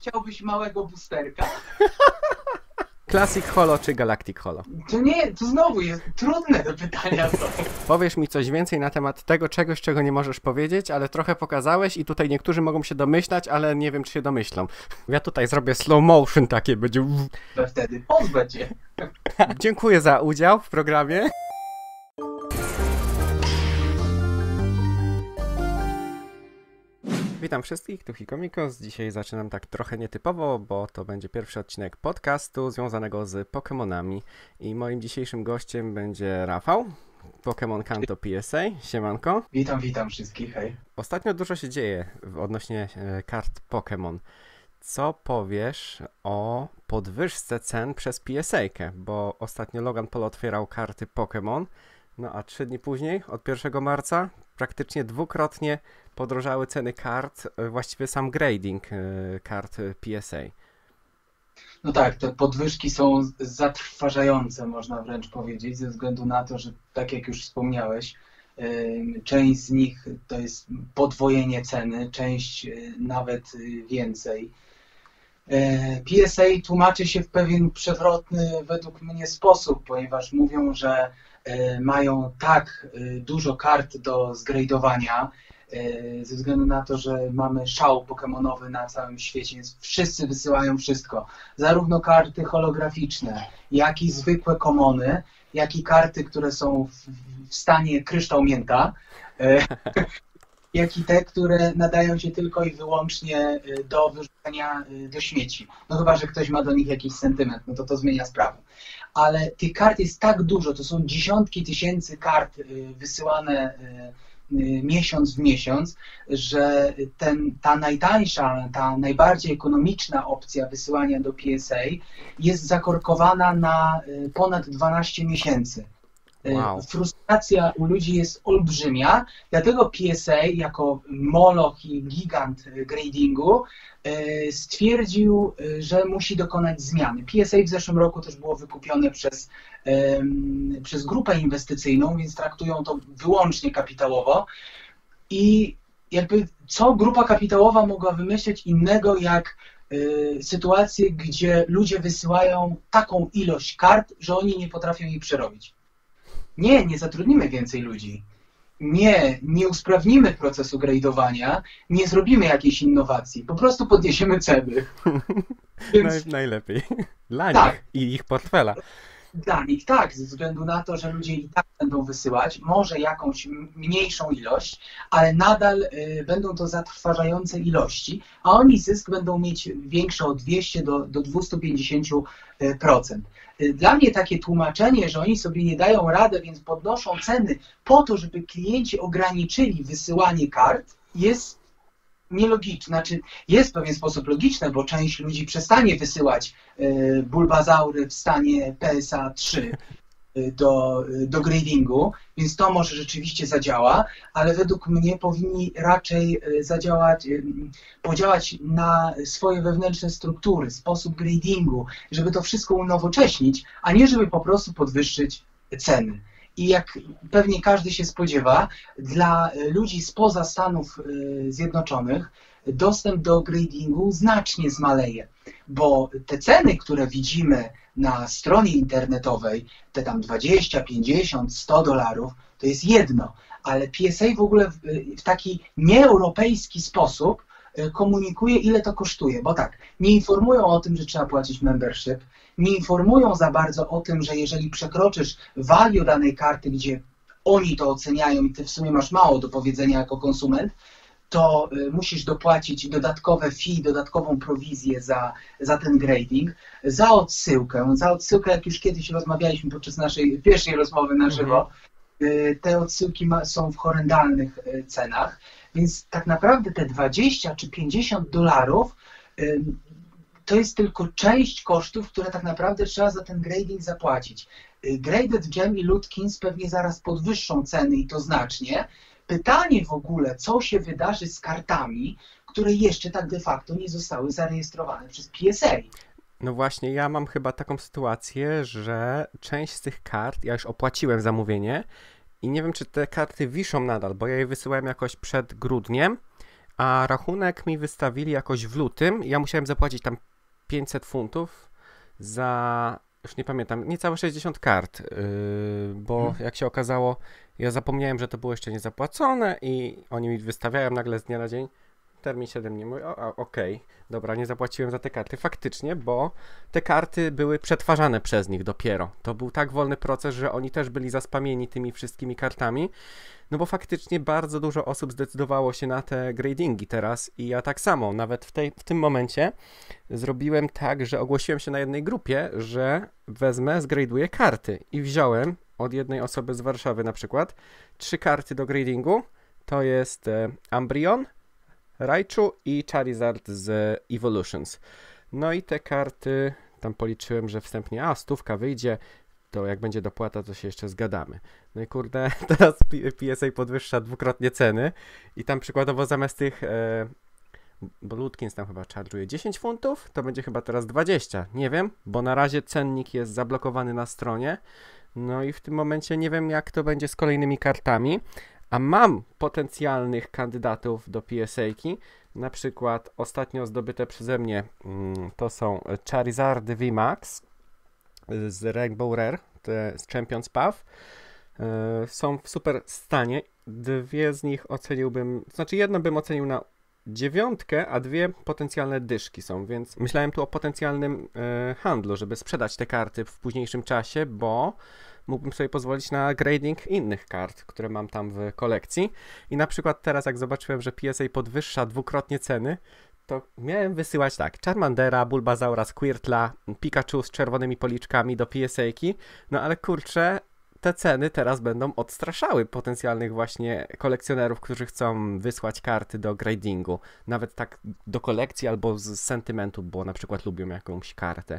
chciałbyś małego boosterka? Classic Holo czy Galactic Holo? To nie, to znowu jest trudne do pytania. Powiesz mi coś więcej na temat tego czegoś, czego nie możesz powiedzieć, ale trochę pokazałeś i tutaj niektórzy mogą się domyślać, ale nie wiem, czy się domyślą. Ja tutaj zrobię slow motion takie, będzie... To wtedy pozwę cię. Dziękuję za udział w programie. Witam wszystkich, tu Hikomikos. Dzisiaj zaczynam tak trochę nietypowo, bo to będzie pierwszy odcinek podcastu związanego z Pokemonami. I moim dzisiejszym gościem będzie Rafał, Pokémon Kanto PSA. Siemanko. Witam wszystkich, hej. Ostatnio dużo się dzieje odnośnie kart Pokémon. Co powiesz o podwyżce cen przez PSA-kę? Bo ostatnio Logan Paul otwierał karty Pokémon, no a 3 dni później, od 1 marca, praktycznie dwukrotnie podrożały ceny kart, właściwie sam grading kart PSA. No tak, te podwyżki są zatrważające, można wręcz powiedzieć, ze względu na to, że tak jak już wspomniałeś, część z nich to jest podwojenie ceny, część nawet więcej. PSA tłumaczy się w pewien przewrotny według mnie sposób, ponieważ mówią, że mają tak dużo kart do zgradowania, ze względu na to, że mamy szał pokemonowy na całym świecie, więc wszyscy wysyłają wszystko. Zarówno karty holograficzne, jak i zwykłe komony, jak i karty, które są w stanie kryształ mięta, jak i te, które nadają się tylko i wyłącznie do wyrzucenia do śmieci. No chyba, że ktoś ma do nich jakiś sentyment, no to zmienia sprawę. Ale tych kart jest tak dużo, to są dziesiątki tysięcy kart wysyłane miesiąc w miesiąc, że ta najtańsza, ta najbardziej ekonomiczna opcja wysyłania do PSA jest zakorkowana na ponad 12 miesięcy. Wow. Frustracja u ludzi jest olbrzymia, dlatego PSA jako moloch i gigant gradingu stwierdził, że musi dokonać zmiany. PSA w zeszłym roku też było wykupione przez grupę inwestycyjną, więc traktują to wyłącznie kapitałowo i jakby co grupa kapitałowa mogła wymyśleć innego jak sytuację, gdzie ludzie wysyłają taką ilość kart, że oni nie potrafią jej przerobić. Nie zatrudnimy więcej ludzi. Nie usprawnimy procesu gradowania, nie zrobimy jakiejś innowacji, po prostu podniesiemy ceny. Więc... Najlepiej. Dla tak. nich i ich portfela. Dla nich tak, ze względu na to, że ludzie i tak będą wysyłać, może jakąś mniejszą ilość, ale nadal będą to zatrważające ilości, a oni zysk będą mieć większy od 200 do 250%. Dla mnie takie tłumaczenie, że oni sobie nie dają rady, więc podnoszą ceny po to, żeby klienci ograniczyli wysyłanie kart, jest nielogiczne. Znaczy, jest w pewien sposób logiczne, bo część ludzi przestanie wysyłać Bulbazaury w stanie PSA 3 do gradingu, więc to może rzeczywiście zadziała, ale według mnie powinni raczej podziałać na swoje wewnętrzne struktury, sposób gradingu, żeby to wszystko unowocześnić, a nie żeby po prostu podwyższyć ceny. I jak pewnie każdy się spodziewa, dla ludzi spoza Stanów Zjednoczonych dostęp do gradingu znacznie zmaleje, bo te ceny, które widzimy na stronie internetowej, te tam 20, 50, $100, to jest jedno, ale PSA w ogóle w taki nieeuropejski sposób komunikuje, ile to kosztuje, bo tak, nie informują o tym, że trzeba płacić membership, nie informują za bardzo o tym, że jeżeli przekroczysz value danej karty, gdzie oni to oceniają i ty w sumie masz mało do powiedzenia jako konsument, to musisz dopłacić dodatkowe fee, dodatkową prowizję za ten grading, za odsyłkę, jak już kiedyś rozmawialiśmy podczas naszej pierwszej rozmowy na żywo, te odsyłki są w horrendalnych cenach, więc tak naprawdę te 20 czy $50 to jest tylko część kosztów, które tak naprawdę trzeba za ten grading zapłacić. Graded Gem i Lootkins pewnie zaraz podwyższą ceny i to znacznie. Pytanie w ogóle, co się wydarzy z kartami, które jeszcze tak de facto nie zostały zarejestrowane przez PSA. No właśnie, ja mam chyba taką sytuację, że część z tych kart, ja już opłaciłem zamówienie i nie wiem, czy te karty wiszą nadal, bo ja je wysyłałem jakoś przed grudniem, a rachunek mi wystawili jakoś w lutym. Ja musiałem zapłacić tam 500 funtów za, już nie pamiętam, niecałe 60 kart, bo jak się okazało, ja zapomniałem, że to było jeszcze niezapłacone i oni mi wystawiają nagle z dnia na dzień. Termin 7 dni. Mówię, okej, dobra, nie zapłaciłem za te karty. Faktycznie, bo te karty były przetwarzane przez nich dopiero. To był tak wolny proces, że oni też byli zaspamieni tymi wszystkimi kartami. No bo faktycznie bardzo dużo osób zdecydowało się na te gradingi teraz i ja tak samo, nawet w tym momencie zrobiłem tak, że ogłosiłem się na jednej grupie, że wezmę, zgraduję karty i wziąłem od jednej osoby z Warszawy na przykład 3 karty do gradingu. To jest Umbreon, Raichu i Charizard z Evolutions. No i te karty, tam policzyłem, że wstępnie, 100 wyjdzie, to jak będzie dopłata, to się jeszcze zgadamy. No i kurde, teraz PSA podwyższa dwukrotnie ceny i tam przykładowo zamiast tych, bo Ludkins tam chyba charge'uje 10 funtów, to będzie chyba teraz 20, nie wiem, bo na razie cennik jest zablokowany na stronie, no i w tym momencie nie wiem, jak to będzie z kolejnymi kartami, a mam potencjalnych kandydatów do PSA-ki, na przykład ostatnio zdobyte przeze mnie to są Charizardy VMAX z Rainbow Rare, z Champions Path. Są w super stanie. 2 z nich oceniłbym, znaczy jedno bym ocenił na 9, a 2 potencjalne dyszki są, więc myślałem tu o potencjalnym handlu, żeby sprzedać te karty w późniejszym czasie, bo mógłbym sobie pozwolić na grading innych kart, które mam tam w kolekcji. I na przykład teraz, jak zobaczyłem, że PSA podwyższa dwukrotnie ceny, to miałem wysyłać tak, Charmandera, Bulbasaura, Squirtla, Pikachu z czerwonymi policzkami do PSA-ki, no ale kurczę, te ceny teraz będą odstraszały potencjalnych właśnie kolekcjonerów, którzy chcą wysłać karty do gradingu. Nawet tak do kolekcji albo z sentymentu, bo na przykład lubią jakąś kartę.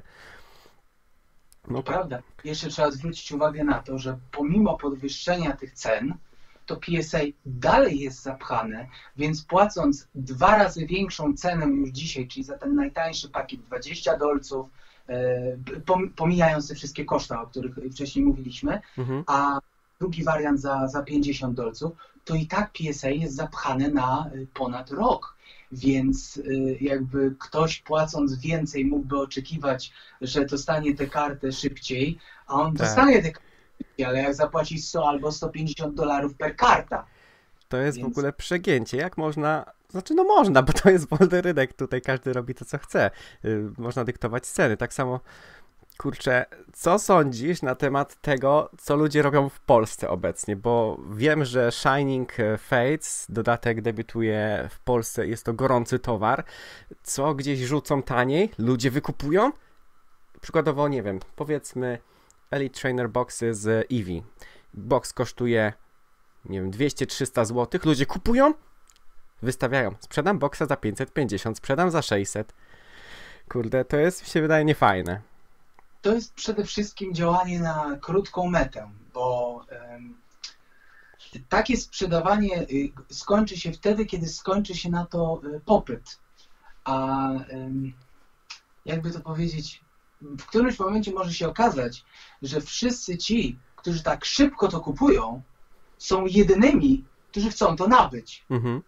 No prawda. Jeszcze trzeba zwrócić uwagę na to, że pomimo podwyższenia tych cen, to PSA dalej jest zapchane, więc płacąc 2 razy większą cenę już dzisiaj, czyli za ten najtańszy pakiet $20, pomijając te wszystkie koszta, o których wcześniej mówiliśmy, a drugi wariant za $50, to i tak PSA jest zapchane na ponad rok. Więc jakby ktoś płacąc więcej mógłby oczekiwać, że dostanie tę kartę szybciej, a on dostanie tę kartę szybciej, ale jak zapłaci 100 albo $150 per karta. To jest w ogóle przegięcie. Jak można, znaczy no można, bo to jest wolny rynek, tutaj każdy robi to co chce. Można dyktować ceny. Tak samo, kurczę, co sądzisz na temat tego, co ludzie robią w Polsce obecnie? Bo wiem, że Shining Fates, dodatek debiutuje w Polsce, jest to gorący towar. Co gdzieś rzucą taniej, ludzie wykupują? Przykładowo, nie wiem, powiedzmy Elite Trainer Boxy z Eevee. Box kosztuje, nie wiem, 200-300 zł. Ludzie kupują? Wystawiają. Sprzedam boxa za 550, sprzedam za 600. Kurde, to jest, mi się wydaje, niefajne. To jest przede wszystkim działanie na krótką metę, bo takie sprzedawanie skończy się wtedy, kiedy skończy się na to popyt. A jakby to powiedzieć, w którymś momencie może się okazać, że wszyscy ci, którzy tak szybko to kupują, są jedynymi, którzy chcą to nabyć.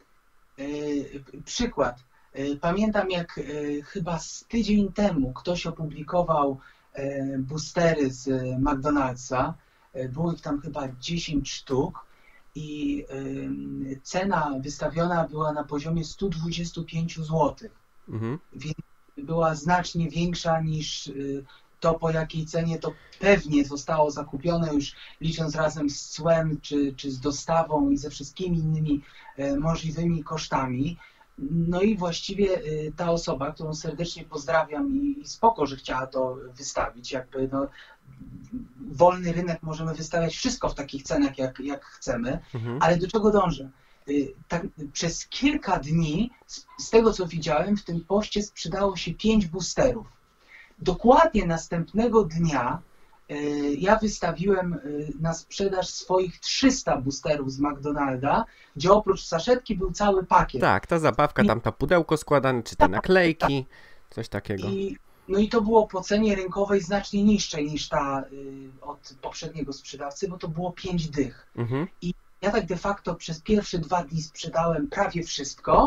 Przykład. Pamiętam, jak chyba z tydzień temu ktoś opublikował boostery z McDonald'sa. Było ich tam chyba 10 sztuk i cena wystawiona była na poziomie 125 zł. Więc była znacznie większa niż to, po jakiej cenie to pewnie zostało zakupione, już licząc razem z cłem, czy z dostawą i ze wszystkimi innymi możliwymi kosztami. No i właściwie ta osoba, którą serdecznie pozdrawiam i spoko, że chciała to wystawić, jakby no, wolny rynek, możemy wystawiać wszystko w takich cenach, jak chcemy, ale do czego dążę? Tak, przez kilka dni, z tego co widziałem, w tym poście sprzedało się 5 boosterów. Dokładnie następnego dnia ja wystawiłem na sprzedaż swoich 300 boosterów z McDonalda, gdzie oprócz saszetki był cały pakiet. Tak, ta zabawka, tam to pudełko składane, czy te naklejki, coś takiego. No i to było po cenie rynkowej znacznie niższej niż ta od poprzedniego sprzedawcy, bo to było 5 dych. I ja tak de facto przez pierwsze 2 dni sprzedałem prawie wszystko,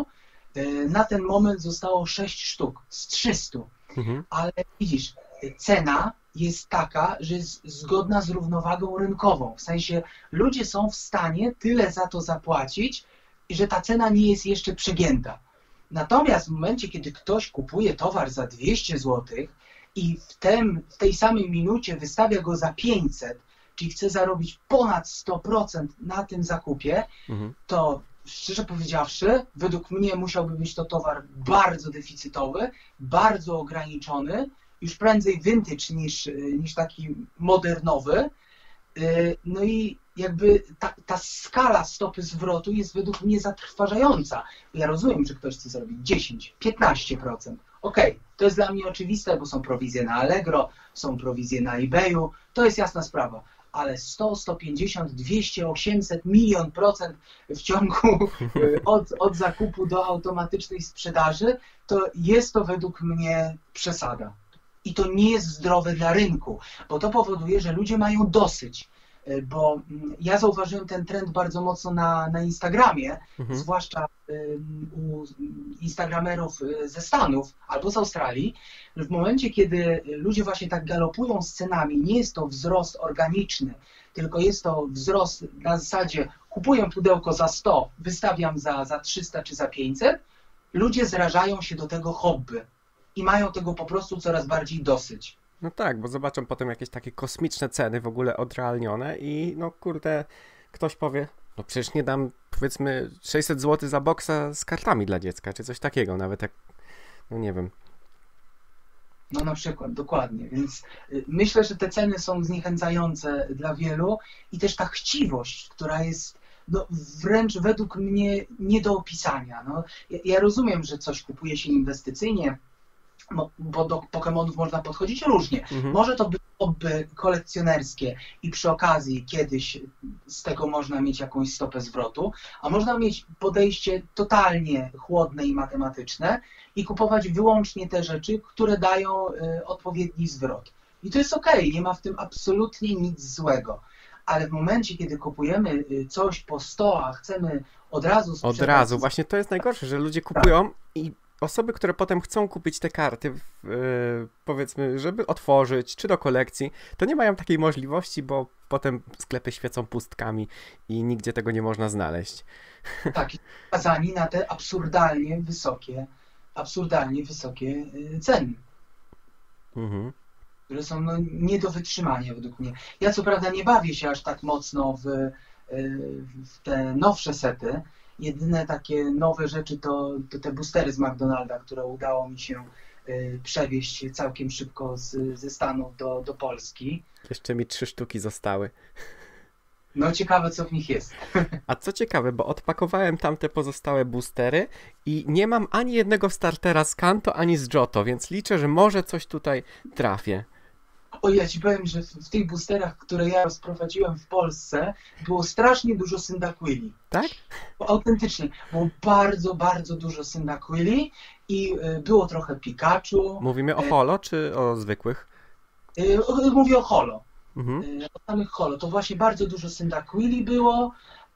Na ten moment zostało 6 sztuk z 300. Mhm. Ale widzisz, cena jest taka, że jest zgodna z równowagą rynkową. W sensie ludzie są w stanie tyle za to zapłacić, że ta cena nie jest jeszcze przegięta. Natomiast w momencie, kiedy ktoś kupuje towar za 200 zł i w tej samej minucie wystawia go za 500, czyli chce zarobić ponad 100% na tym zakupie, Mhm. to szczerze powiedziawszy, według mnie musiałby być to towar bardzo deficytowy, bardzo ograniczony, już prędzej vintage niż taki modernowy. No i jakby ta skala stopy zwrotu jest według mnie zatrważająca. Ja rozumiem, że ktoś chce zrobić 10, 15%. Okej, to jest dla mnie oczywiste, bo są prowizje na Allegro, są prowizje na eBayu, to jest jasna sprawa. Ale 100, 150, 200, 800, 1 000 000% w ciągu od zakupu do automatycznej sprzedaży, to jest to według mnie przesada. I to nie jest zdrowe dla rynku, bo to powoduje, że ludzie mają dosyć. Bo ja zauważyłem ten trend bardzo mocno na Instagramie, zwłaszcza u instagramerów ze Stanów albo z Australii. W momencie, kiedy ludzie właśnie tak galopują z cenami, nie jest to wzrost organiczny, tylko jest to wzrost na zasadzie kupuję pudełko za 100, wystawiam za 300 czy za 500, ludzie zrażają się do tego hobby i mają tego po prostu coraz bardziej dosyć. No tak, bo zobaczą potem jakieś takie kosmiczne ceny w ogóle odrealnione i no kurde, ktoś powie, no przecież nie dam powiedzmy 600 zł za boksa z kartami dla dziecka, czy coś takiego, nawet jak, no nie wiem. No na przykład, dokładnie, więc myślę, że te ceny są zniechęcające dla wielu i też ta chciwość, która jest no, wręcz według mnie nie do opisania. No, ja rozumiem, że coś kupuje się inwestycyjnie, bo do Pokemonów można podchodzić różnie. Może to być hobby kolekcjonerskie i przy okazji kiedyś z tego można mieć jakąś stopę zwrotu, a można mieć podejście totalnie chłodne i matematyczne i kupować wyłącznie te rzeczy, które dają odpowiedni zwrot. I to jest okej, nie ma w tym absolutnie nic złego. Ale w momencie, kiedy kupujemy coś po 100, a chcemy od razu sprzedać... Od razu, właśnie to jest najgorsze, że ludzie kupują i osoby, które potem chcą kupić te karty, powiedzmy, żeby otworzyć, czy do kolekcji, to nie mają takiej możliwości, bo potem sklepy świecą pustkami i nigdzie tego nie można znaleźć. Tak, skazani na te absurdalnie wysokie ceny, które są no, nie do wytrzymania według mnie. Ja co prawda nie bawię się aż tak mocno w te nowsze sety. Jedyne takie nowe rzeczy to te boostery z McDonalda, które udało mi się przewieźć całkiem szybko ze Stanów do Polski. Jeszcze mi 3 sztuki zostały. No ciekawe, co w nich jest. A co ciekawe, bo odpakowałem tamte pozostałe boostery i nie mam ani jednego startera z Kanto, ani z Johto, więc liczę, że może coś tutaj trafię. O, ja ci powiem, że w tych boosterach, które ja rozprowadziłem w Polsce, było strasznie dużo Cyndaquili. Tak? Autentycznie. Było bardzo, bardzo dużo Cyndaquili i było trochę Pikachu. Mówimy o holo, czy o zwykłych? Mówię o holo. O samych holo. To właśnie bardzo dużo Cyndaquili było.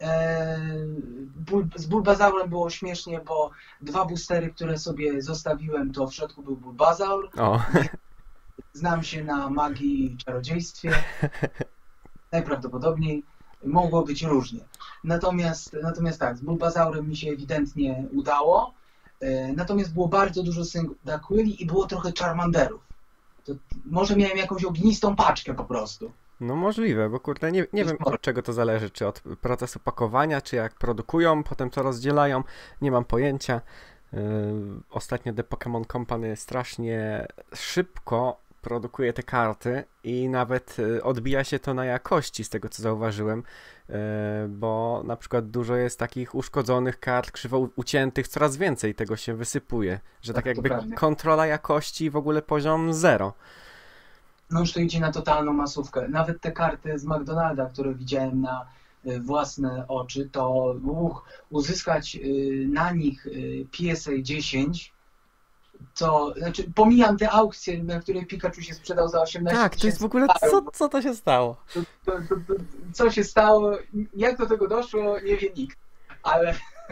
Z Bulbazaurem było śmiesznie, bo 2 boostery, które sobie zostawiłem, to w środku był Bulbazaur. O. Znam się na magii i czarodziejstwie. Najprawdopodobniej mogło być różnie. Natomiast tak, z Bulbazaurem mi się ewidentnie udało. Natomiast było bardzo dużo Cyndaquili i było trochę Charmanderów. To może miałem jakąś ognistą paczkę po prostu. No możliwe, bo kurde, nie wiem od czego to zależy, czy od procesu pakowania, czy jak produkują, potem to rozdzielają, nie mam pojęcia. Ostatnio The Pokémon Company strasznie szybko produkuje te karty i nawet odbija się to na jakości, z tego co zauważyłem, bo na przykład dużo jest takich uszkodzonych kart, krzywo uciętych, coraz więcej tego się wysypuje, że tak jakby kontrola jakości w ogóle poziom 0. No już to idzie na totalną masówkę. Nawet te karty z McDonalda, które widziałem na własne oczy, to uzyskać na nich PSA 10, to znaczy pomijam te aukcje, na której Pikachu się sprzedał za 18 Tak, to jest w ogóle, co to się stało? Co się stało, jak do tego doszło, nie wie nikt.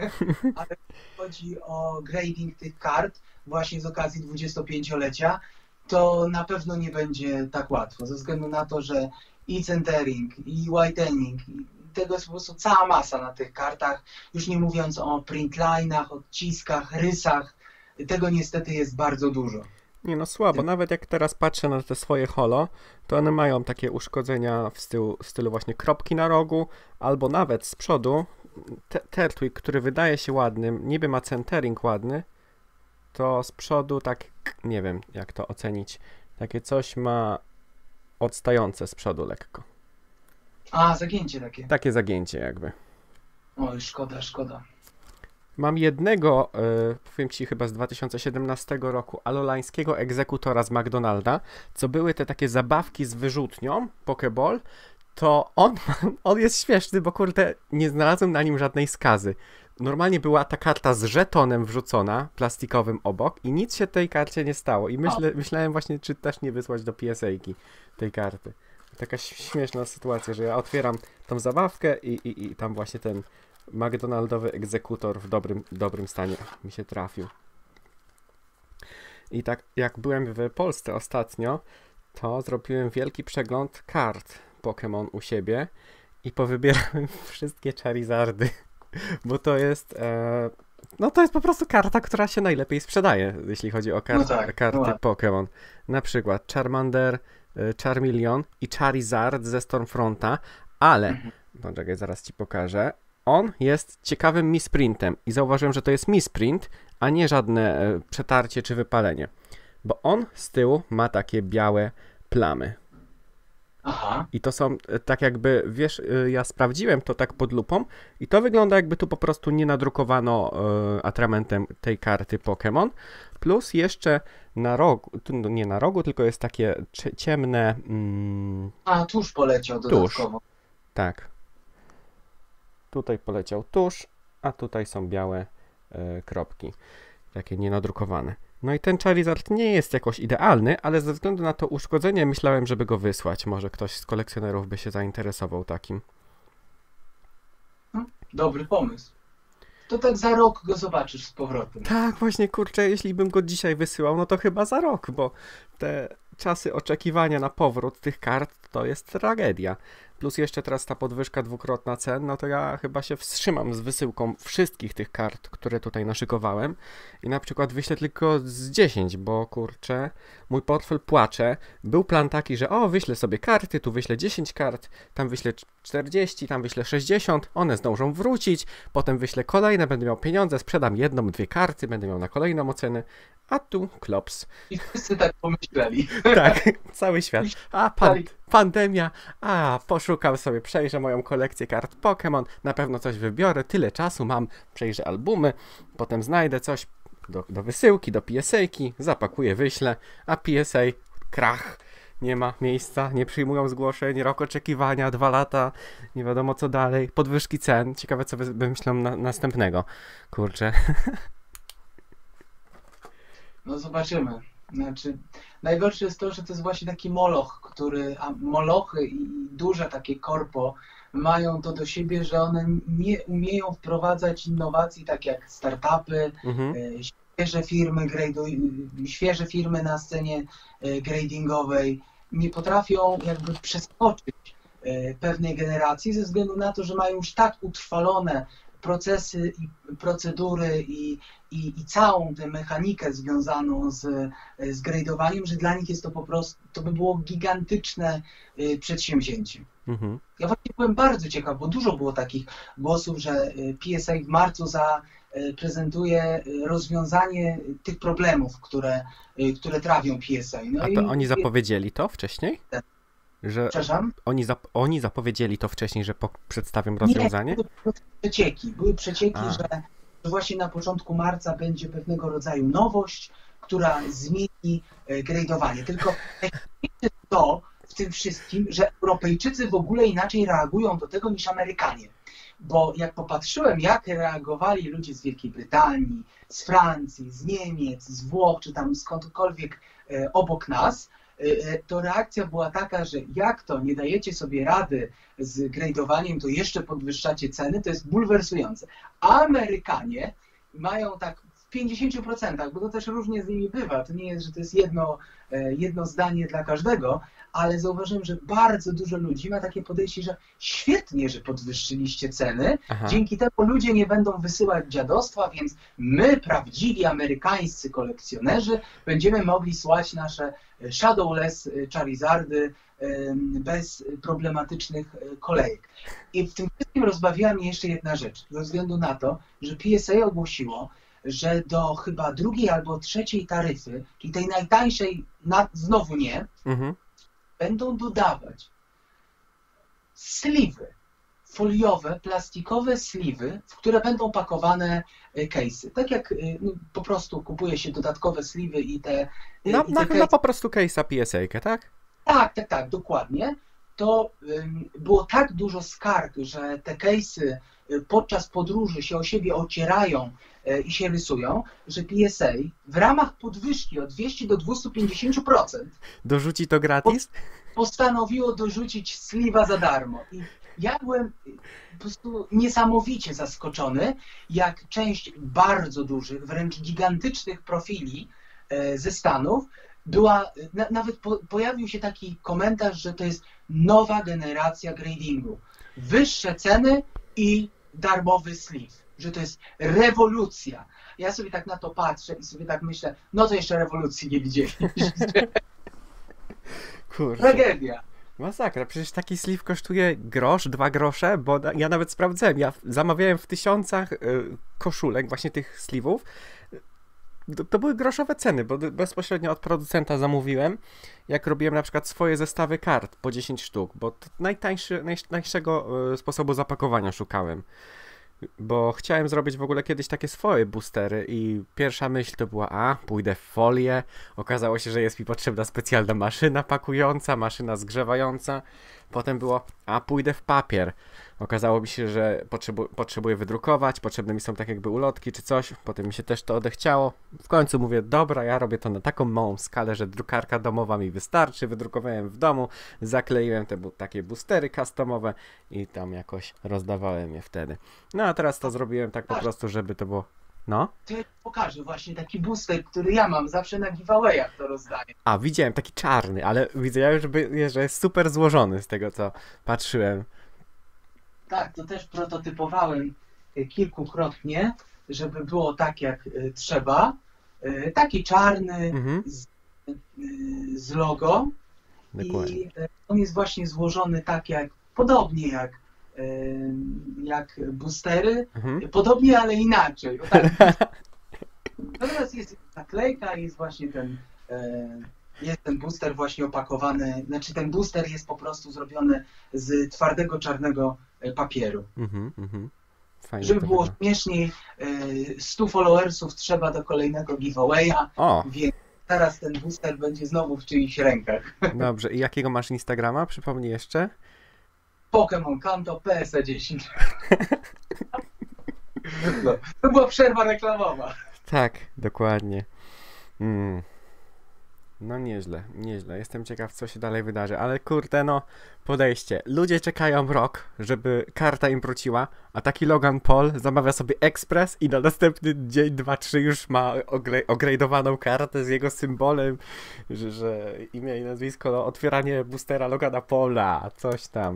ale chodzi o grading tych kart właśnie z okazji 25-lecia, to na pewno nie będzie tak łatwo, ze względu na to, że i centering, i whitening, i tego jest po prostu cała masa na tych kartach, już nie mówiąc o printline'ach, odciskach, rysach, tego niestety jest bardzo dużo. Nie no, słabo. Nawet jak teraz patrzę na te swoje holo, to one mają takie uszkodzenia w stylu właśnie kropki na rogu, albo nawet z przodu Tertwig, który wydaje się ładnym, niby ma centering ładny, to z przodu tak, nie wiem jak to ocenić, takie coś ma odstające z przodu lekko. A, zagięcie takie. Takie zagięcie jakby. Oj, szkoda, szkoda. Mam jednego, powiem Ci chyba z 2017 roku, alolańskiego egzekutora z McDonalda, co były te takie zabawki z wyrzutnią, Pokeball, to on jest śmieszny, bo kurde, nie znalazłem na nim żadnej skazy. Normalnie była ta karta z żetonem wrzucona, plastikowym obok i nic się tej karcie nie stało. I myślałem właśnie, czy też nie wysłać do PSA-ki tej karty. Taka śmieszna sytuacja, że ja otwieram tą zabawkę i tam właśnie ten McDonaldowy egzekutor w dobrym stanie mi się trafił. I tak jak byłem w Polsce ostatnio, to zrobiłem wielki przegląd kart Pokémon u siebie i powybierałem wszystkie Charizardy, bo to jest no to jest po prostu karta, która się najlepiej sprzedaje, jeśli chodzi o karty Pokémon. Na przykład Charmander, Charmeleon i Charizard ze Stormfronta, ale no czekaj, zaraz Ci pokażę. On jest ciekawym misprintem i zauważyłem, że to jest misprint, a nie żadne przetarcie czy wypalenie, bo on z tyłu ma takie białe plamy. Aha. I to są tak jakby, wiesz, ja sprawdziłem to tak pod lupą i to wygląda jakby tu po prostu nie nadrukowano atramentem tej karty Pokémon, plus jeszcze na rogu, nie na rogu, tylko jest takie ciemne... A, tusz poleciał dodatkowo. Tusz. Tak. Tutaj poleciał tusz, a tutaj są białe kropki, takie nienadrukowane. No i ten Charizard nie jest jakoś idealny, ale ze względu na to uszkodzenie myślałem, żeby go wysłać. Może ktoś z kolekcjonerów by się zainteresował takim. Dobry pomysł. To tak za rok go zobaczysz z powrotem. Tak, właśnie, kurczę, jeśli bym go dzisiaj wysyłał, no to chyba za rok, bo te czasy oczekiwania na powrót tych kart to jest tragedia. Plus jeszcze teraz ta podwyżka dwukrotna cen, no to ja chyba się wstrzymam z wysyłką wszystkich tych kart, które tutaj naszykowałem i na przykład wyślę tylko z 10, bo kurczę, mój portfel płacze. Był plan taki, że wyślę sobie karty, tu wyślę 10 kart, tam wyślę 40, tam wyślę 60, one zdążą wrócić, potem wyślę kolejne, będę miał pieniądze, sprzedam jedną, 2 karty, będę miał na kolejną ocenę, a tu klops. I wszyscy tak pomyśleli. Tak, cały świat. A pandemia, poszukam sobie, przejrzę moją kolekcję kart Pokémon, na pewno coś wybiorę, tyle czasu mam, przejrzę albumy, potem znajdę coś do wysyłki, do PSA-ki, zapakuję, wyślę, a PSA, krach, nie ma miejsca, nie przyjmują zgłoszeń, rok oczekiwania, 2 lata, nie wiadomo co dalej, podwyżki cen, ciekawe co wymyślą następnego, kurczę. No zobaczymy. Znaczy, najgorsze jest to, że to jest właśnie taki moloch, a molochy i duże takie korpo mają to do siebie, że one nie umieją wprowadzać innowacji, tak jak startupy, świeże firmy na scenie gradingowej nie potrafią jakby przeskoczyć pewnej generacji ze względu na to, że mają już tak utrwalone procesy i procedury i całą tę mechanikę związaną z gradowaniem, że dla nich jest to po prostu, to by było gigantyczne przedsięwzięcie. Ja właśnie byłem bardzo ciekaw, bo dużo było takich głosów, że PSA w marcu prezentuje rozwiązanie tych problemów, które trawią PSA. No a to oni zapowiedzieli to wcześniej? Że Przepraszam? Oni zapowiedzieli to wcześniej, że przedstawią rozwiązanie? Nie, były przecieki, że właśnie na początku marca będzie pewnego rodzaju nowość, która zmieni gradowanie. Tylko to w tym wszystkim, że Europejczycy w ogóle inaczej reagują do tego niż Amerykanie. Bo jak popatrzyłem, jak reagowali ludzie z Wielkiej Brytanii, z Francji, z Niemiec, z Włoch, czy tam skądkolwiek obok nas, to reakcja była taka, że jak to, nie dajecie sobie rady z gradowaniem, to jeszcze podwyższacie ceny, to jest bulwersujące. A Amerykanie mają tak w 50%, bo to też różnie z nimi bywa, to nie jest, że to jest jedno zdanie dla każdego, ale zauważyłem, że bardzo dużo ludzi ma takie podejście, że świetnie, że podwyższyliście ceny, dzięki temu ludzie nie będą wysyłać dziadostwa, więc my, prawdziwi amerykańscy kolekcjonerzy, będziemy mogli słać nasze Shadowless Charizardy bez problematycznych kolejek. I w tym wszystkim rozbawiła mnie jeszcze jedna rzecz, ze względu na to, że PSA ogłosiło, że do chyba drugiej albo trzeciej taryfy, czyli tej najtańszej, znowu nie, będą dodawać sliwy foliowe, plastikowe sliwy, w które będą pakowane case'y. Tak jak po prostu kupuje się dodatkowe sliwy i te... No po prostu case'a PSA-kę, tak? Tak, dokładnie. To było tak dużo skarg, że te case'y podczas podróży się o siebie ocierają i się rysują, że PSA w ramach podwyżki od 200 do 250% dorzuci to gratis? Postanowiło dorzucić sliwa za darmo. I ja byłem po prostu niesamowicie zaskoczony, jak część bardzo dużych, wręcz gigantycznych profili ze Stanów była, nawet pojawił się taki komentarz, że to jest nowa generacja gradingu. Wyższe ceny i darmowy sleeve, że to jest rewolucja. Ja sobie tak na to patrzę i sobie tak myślę, no to jeszcze rewolucji nie widzieliśmy. Kurczę. Tragedia. Masakra, przecież taki sleeve kosztuje grosz, 2 grosze, bo ja nawet sprawdzałem, ja zamawiałem w tysiącach koszulek, właśnie tych sleeve'ów. To były groszowe ceny, bo bezpośrednio od producenta zamówiłem, jak robiłem na przykład swoje zestawy kart po 10 sztuk, bo to najtańszego sposobu zapakowania szukałem. Bo chciałem zrobić w ogóle kiedyś takie swoje boostery i pierwsza myśl to była, pójdę w folię, okazało się, że jest mi potrzebna specjalna maszyna pakująca, maszyna zgrzewająca, potem było, pójdę w papier, okazało mi się, że potrzebuję wydrukować, potrzebne mi są tak jakby ulotki czy coś, potem mi się też to odechciało, w końcu mówię, dobra, ja robię to na taką małą skalę, że drukarka domowa mi wystarczy, wydrukowałem w domu, zakleiłem te takie boostery customowe i tam jakoś rozdawałem je wtedy. No a teraz to zrobiłem tak po prostu, żeby to było... No? To ja pokażę właśnie taki booster, który ja mam, zawsze na giveawayach to rozdaję. Widziałem, taki czarny, ale widzę ja już, że jest super złożony z tego, co patrzyłem. Tak, to też prototypowałem kilkukrotnie, żeby było tak jak trzeba. Taki czarny z logo. Dokładnie. I on jest właśnie złożony tak podobnie jak boostery, podobnie, ale inaczej. Natomiast jest naklejka, jest właśnie ten booster właśnie opakowany, znaczy ten booster jest po prostu zrobiony z twardego czarnego papieru. Fajnie. Żeby było śmieszniej, 100 followersów trzeba do kolejnego giveawaya, więc teraz ten booster będzie znowu w czyichś rękach. Dobrze, i jakiego masz Instagrama? Przypomnij jeszcze. Pokémon Kanto PSA10. No, to była przerwa reklamowa. Tak, dokładnie. No nieźle. Jestem ciekaw, co się dalej wydarzy, ale kurde, podejście. Ludzie czekają rok, żeby karta im wróciła, a taki Logan Paul zamawia sobie ekspres i na następny dzień, 2, 3 już ma ogradowaną kartę z jego symbolem, że imię i nazwisko, otwieranie boostera Logana Paula, coś tam.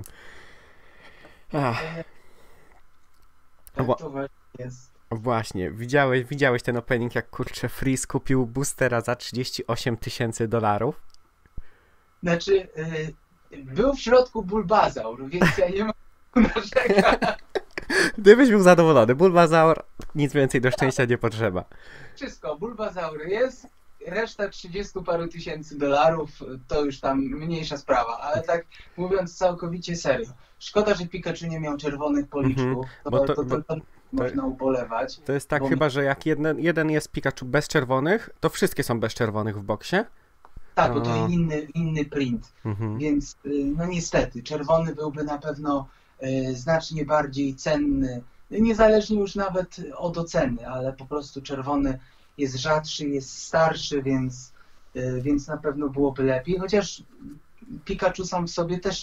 Tak to właśnie jest. Właśnie, widziałeś ten opening, jak kurczę Freeze kupił boostera za $38,000? Znaczy, był w środku Bulbazaur, więc ja nie mam narzekać. Gdybyś był zadowolony, Bulbazaur, nic więcej do szczęścia nie potrzeba. Wszystko, Bulbazaur jest, reszta 30 paru tysięcy dolarów to już tam mniejsza sprawa, ale tak mówiąc całkowicie serio. Szkoda, że Pikachu nie miał czerwonych policzków, to można ubolewać. To jest tak chyba, że jak jeden jest Pikachu bez czerwonych, to wszystkie są bez czerwonych w boksie? Tak, bo to inny print, więc no niestety, czerwony byłby na pewno znacznie bardziej cenny, niezależnie już nawet od oceny, ale po prostu czerwony jest rzadszy, jest starszy, więc więc na pewno byłoby lepiej, chociaż Pikachu sam w sobie też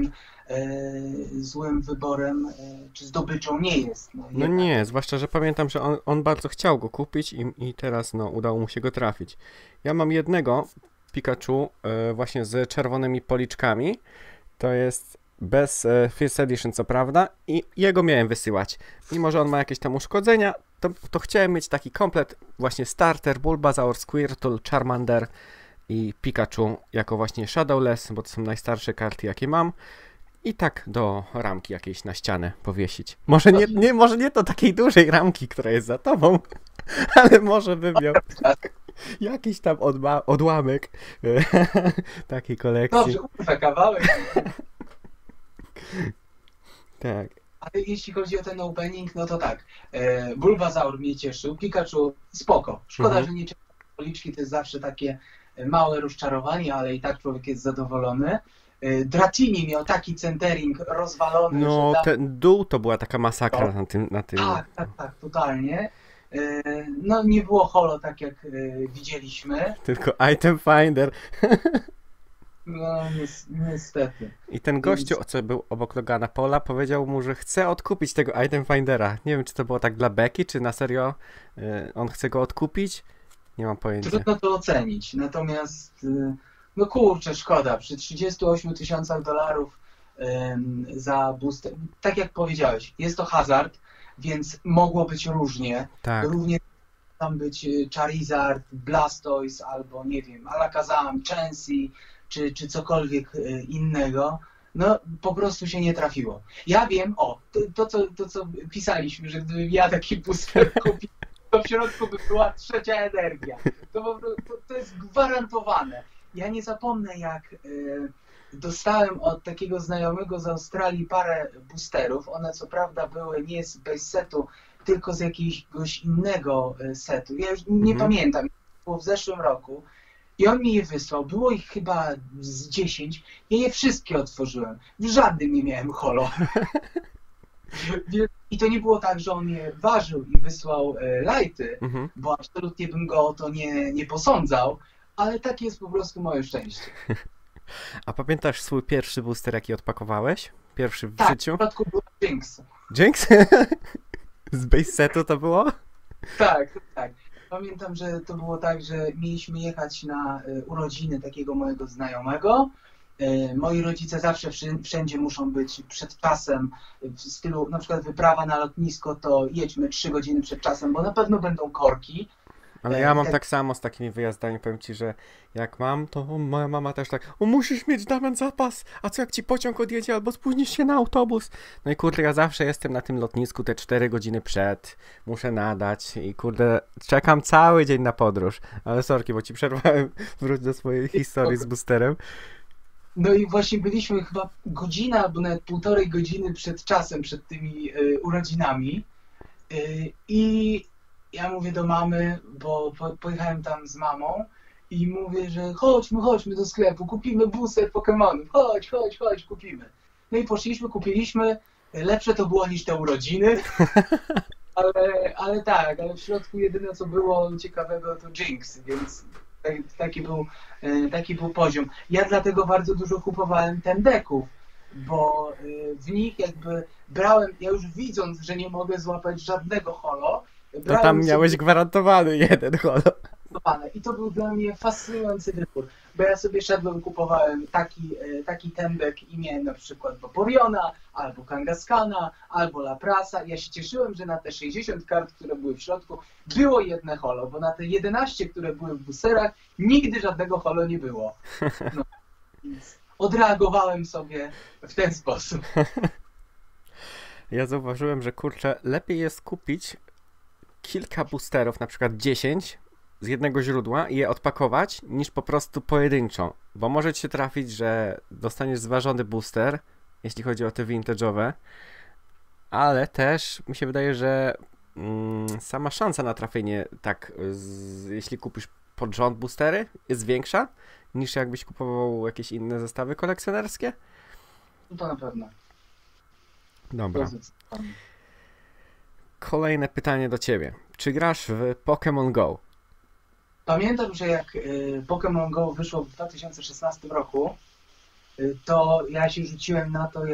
złym wyborem czy zdobyczą nie jest. No jednak. nie, zwłaszcza, że pamiętam, że on bardzo chciał go kupić i teraz no, udało mu się go trafić. Ja mam jednego Pikachu właśnie z czerwonymi policzkami. To jest bez First Edition, co prawda, i jego miałem wysyłać. Mimo że on ma jakieś tam uszkodzenia, to chciałem mieć taki komplet właśnie starter, Bulbasaur, Squirtle, Charmander i Pikachu jako właśnie Shadowless, bo to są najstarsze karty, jakie mam. I tak do ramki jakiejś na ścianę powiesić. Może nie do takiej dużej ramki, która jest za tobą, ale może bym miał jakiś tam odłamek takiej kolekcji. Dobrze, urwę kawałek. Tak. Ale jeśli chodzi o ten opening, no to tak. Bulbasaur mnie cieszył, Pikachu spoko. Szkoda, że nie czerwone policzki, to jest zawsze takie małe rozczarowanie, ale i tak człowiek jest zadowolony. Dratini miał taki centering rozwalony, No, że tam... ten dół to była taka masakra na tym. Tak, totalnie. No nie było holo, tak jak widzieliśmy. Tylko item finder. No niestety. I ten gościu, co był obok Logana Paula, powiedział mu, że chce odkupić tego item findera. Nie wiem, czy to było tak dla beki, czy na serio on chce go odkupić. Nie mam pojęcia. Trudno to ocenić. Natomiast no kurczę, szkoda. Przy 38 000 dolarów za booster. Tak jak powiedziałeś, jest to hazard, więc mogło być różnie. Tak. Równie tam być Charizard, Blastoise albo nie wiem, Alakazam, Chansey czy cokolwiek innego. No po prostu się nie trafiło. Ja wiem, to co pisaliśmy, że gdybym ja taki booster kupił, to w środku by była trzecia energia. To po prostu to jest gwarantowane. Ja nie zapomnę, jak dostałem od takiego znajomego z Australii parę boosterów. One co prawda były nie z base setu, tylko z jakiegoś innego setu. Ja już nie pamiętam, było w zeszłym roku. I on mi je wysłał. Było ich chyba z 10. Ja je wszystkie otworzyłem. W żadnym nie miałem holo. I to nie było tak, że on je ważył i wysłał lighty, bo absolutnie bym go o to nie posądzał, ale takie jest po prostu moje szczęście. A pamiętasz swój pierwszy booster, jaki odpakowałeś? Pierwszy w życiu? życiu? W przypadku był Jinx. Jinx? Z base setu to było? Tak. Pamiętam, że to było tak, że mieliśmy jechać na urodziny takiego mojego znajomego. Moi rodzice zawsze wszędzie muszą być przed czasem, w stylu na przykład wyprawa na lotnisko, to jedźmy 3 godziny przed czasem, bo na pewno będą korki. Ale ja mam tak samo z takimi wyjazdami, powiem ci, że jak mam, to moja mama też tak, musisz mieć, Damian, zapas, a co jak ci pociąg odjedzie albo spóźnisz się na autobus. No i kurde, ja zawsze jestem na tym lotnisku te 4 godziny przed, muszę nadać i kurde, czekam cały dzień na podróż. Ale sorki, bo ci przerwałem, wróć do swojej historii z boosterem. No i właśnie byliśmy chyba godzinę albo nawet 1,5 godziny przed czasem, przed tymi urodzinami i ja mówię do mamy, bo pojechałem tam z mamą i mówię, że chodźmy do sklepu, kupimy booster Pokemonów, chodź, kupimy. No i poszliśmy, kupiliśmy, lepsze to było niż te urodziny, ale w środku jedyne co było ciekawego to Jinx, więc taki był poziom. Ja dlatego bardzo dużo kupowałem tendeków, bo w nich jakby brałem, ja już widząc, że nie mogę złapać żadnego holo, to tam miałeś gwarantowany jeden holo. I to był dla mnie fascynujący wybór, bo ja sobie szedłem, kupowałem taki tembek i miałem na przykład Vaporeona, albo Kangaskana, albo Laprasa. Ja się cieszyłem, że na te 60 kart, które były w środku, było jedne holo, bo na te 11, które były w boosterach, nigdy żadnego holo nie było. No, więc odreagowałem sobie w ten sposób. Ja zauważyłem, że kurczę, lepiej jest kupić kilka boosterów, na przykład 10 z jednego źródła i je odpakować, niż po prostu pojedynczo. Bo może ci się trafić, że dostaniesz zważony booster, jeśli chodzi o te vintage'owe, ale też mi się wydaje, że sama szansa na trafienie, tak, jeśli kupisz pod rząd boostery, jest większa, niż jakbyś kupował jakieś inne zestawy kolekcjonerskie. To na pewno. Dobra. Kolejne pytanie do ciebie. Czy grasz w Pokémon Go? Pamiętam, że jak Pokémon Go wyszło w 2016 roku, to ja się rzuciłem na to,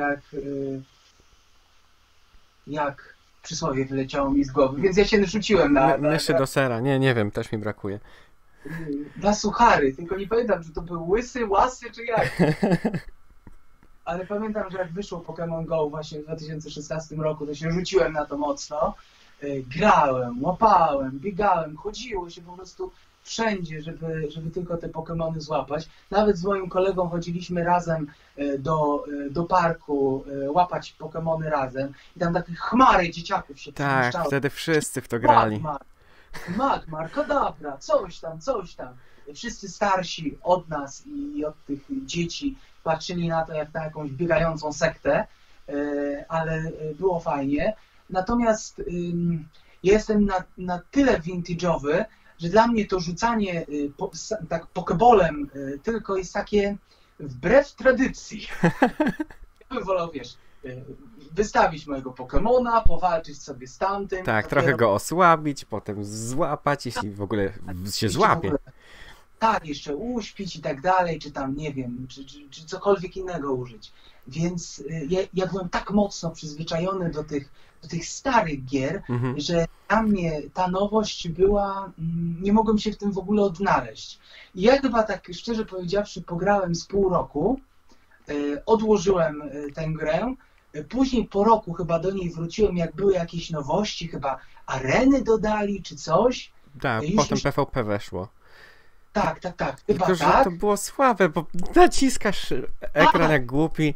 jak przysłowie wyleciało mi z głowy, więc ja się rzuciłem Myszy do sera. Nie wiem, też mi brakuje. na suchary, tylko nie pamiętam, czy to był łysy, łasy, czy jak. Ale pamiętam, że jak wyszło Pokémon Go właśnie w 2016 roku, to się rzuciłem na to mocno. Grałem, łapałem, biegałem, chodziło się po prostu wszędzie, żeby tylko te Pokemony złapać. Nawet z moim kolegą chodziliśmy razem do parku łapać Pokemony razem i tam takie chmary dzieciaków się Tak, przemieszczały. wtedy wszyscy w to grali. Magmar, Kadabra, coś tam. Wszyscy starsi od nas i od tych dzieci patrzyli na to jak na jakąś biegającą sektę, ale było fajnie. Natomiast ja jestem na tyle vintage'owy, że dla mnie to rzucanie tak pokebolem tylko jest takie wbrew tradycji. Ja bym wolał, wiesz, wystawić mojego Pokemona, powalczyć sobie z tamtym. Tak, trochę go osłabić, potem złapać, jeśli w ogóle się złapie. Tak, jeszcze uśpić i tak dalej, czy tam, nie wiem, czy cokolwiek innego użyć. Więc ja byłem tak mocno przyzwyczajony do tych starych gier, że dla mnie ta nowość była, nie mogłem się w tym w ogóle odnaleźć. I ja chyba tak szczerze powiedziawszy pograłem z pół roku, odłożyłem tę grę, później po roku chyba do niej wróciłem, jak były jakieś nowości, chyba areny dodali czy coś. Tak, potem PvP weszło. Tak. Chyba tylko, że tak. to było słabe, bo naciskasz ekran jak głupi.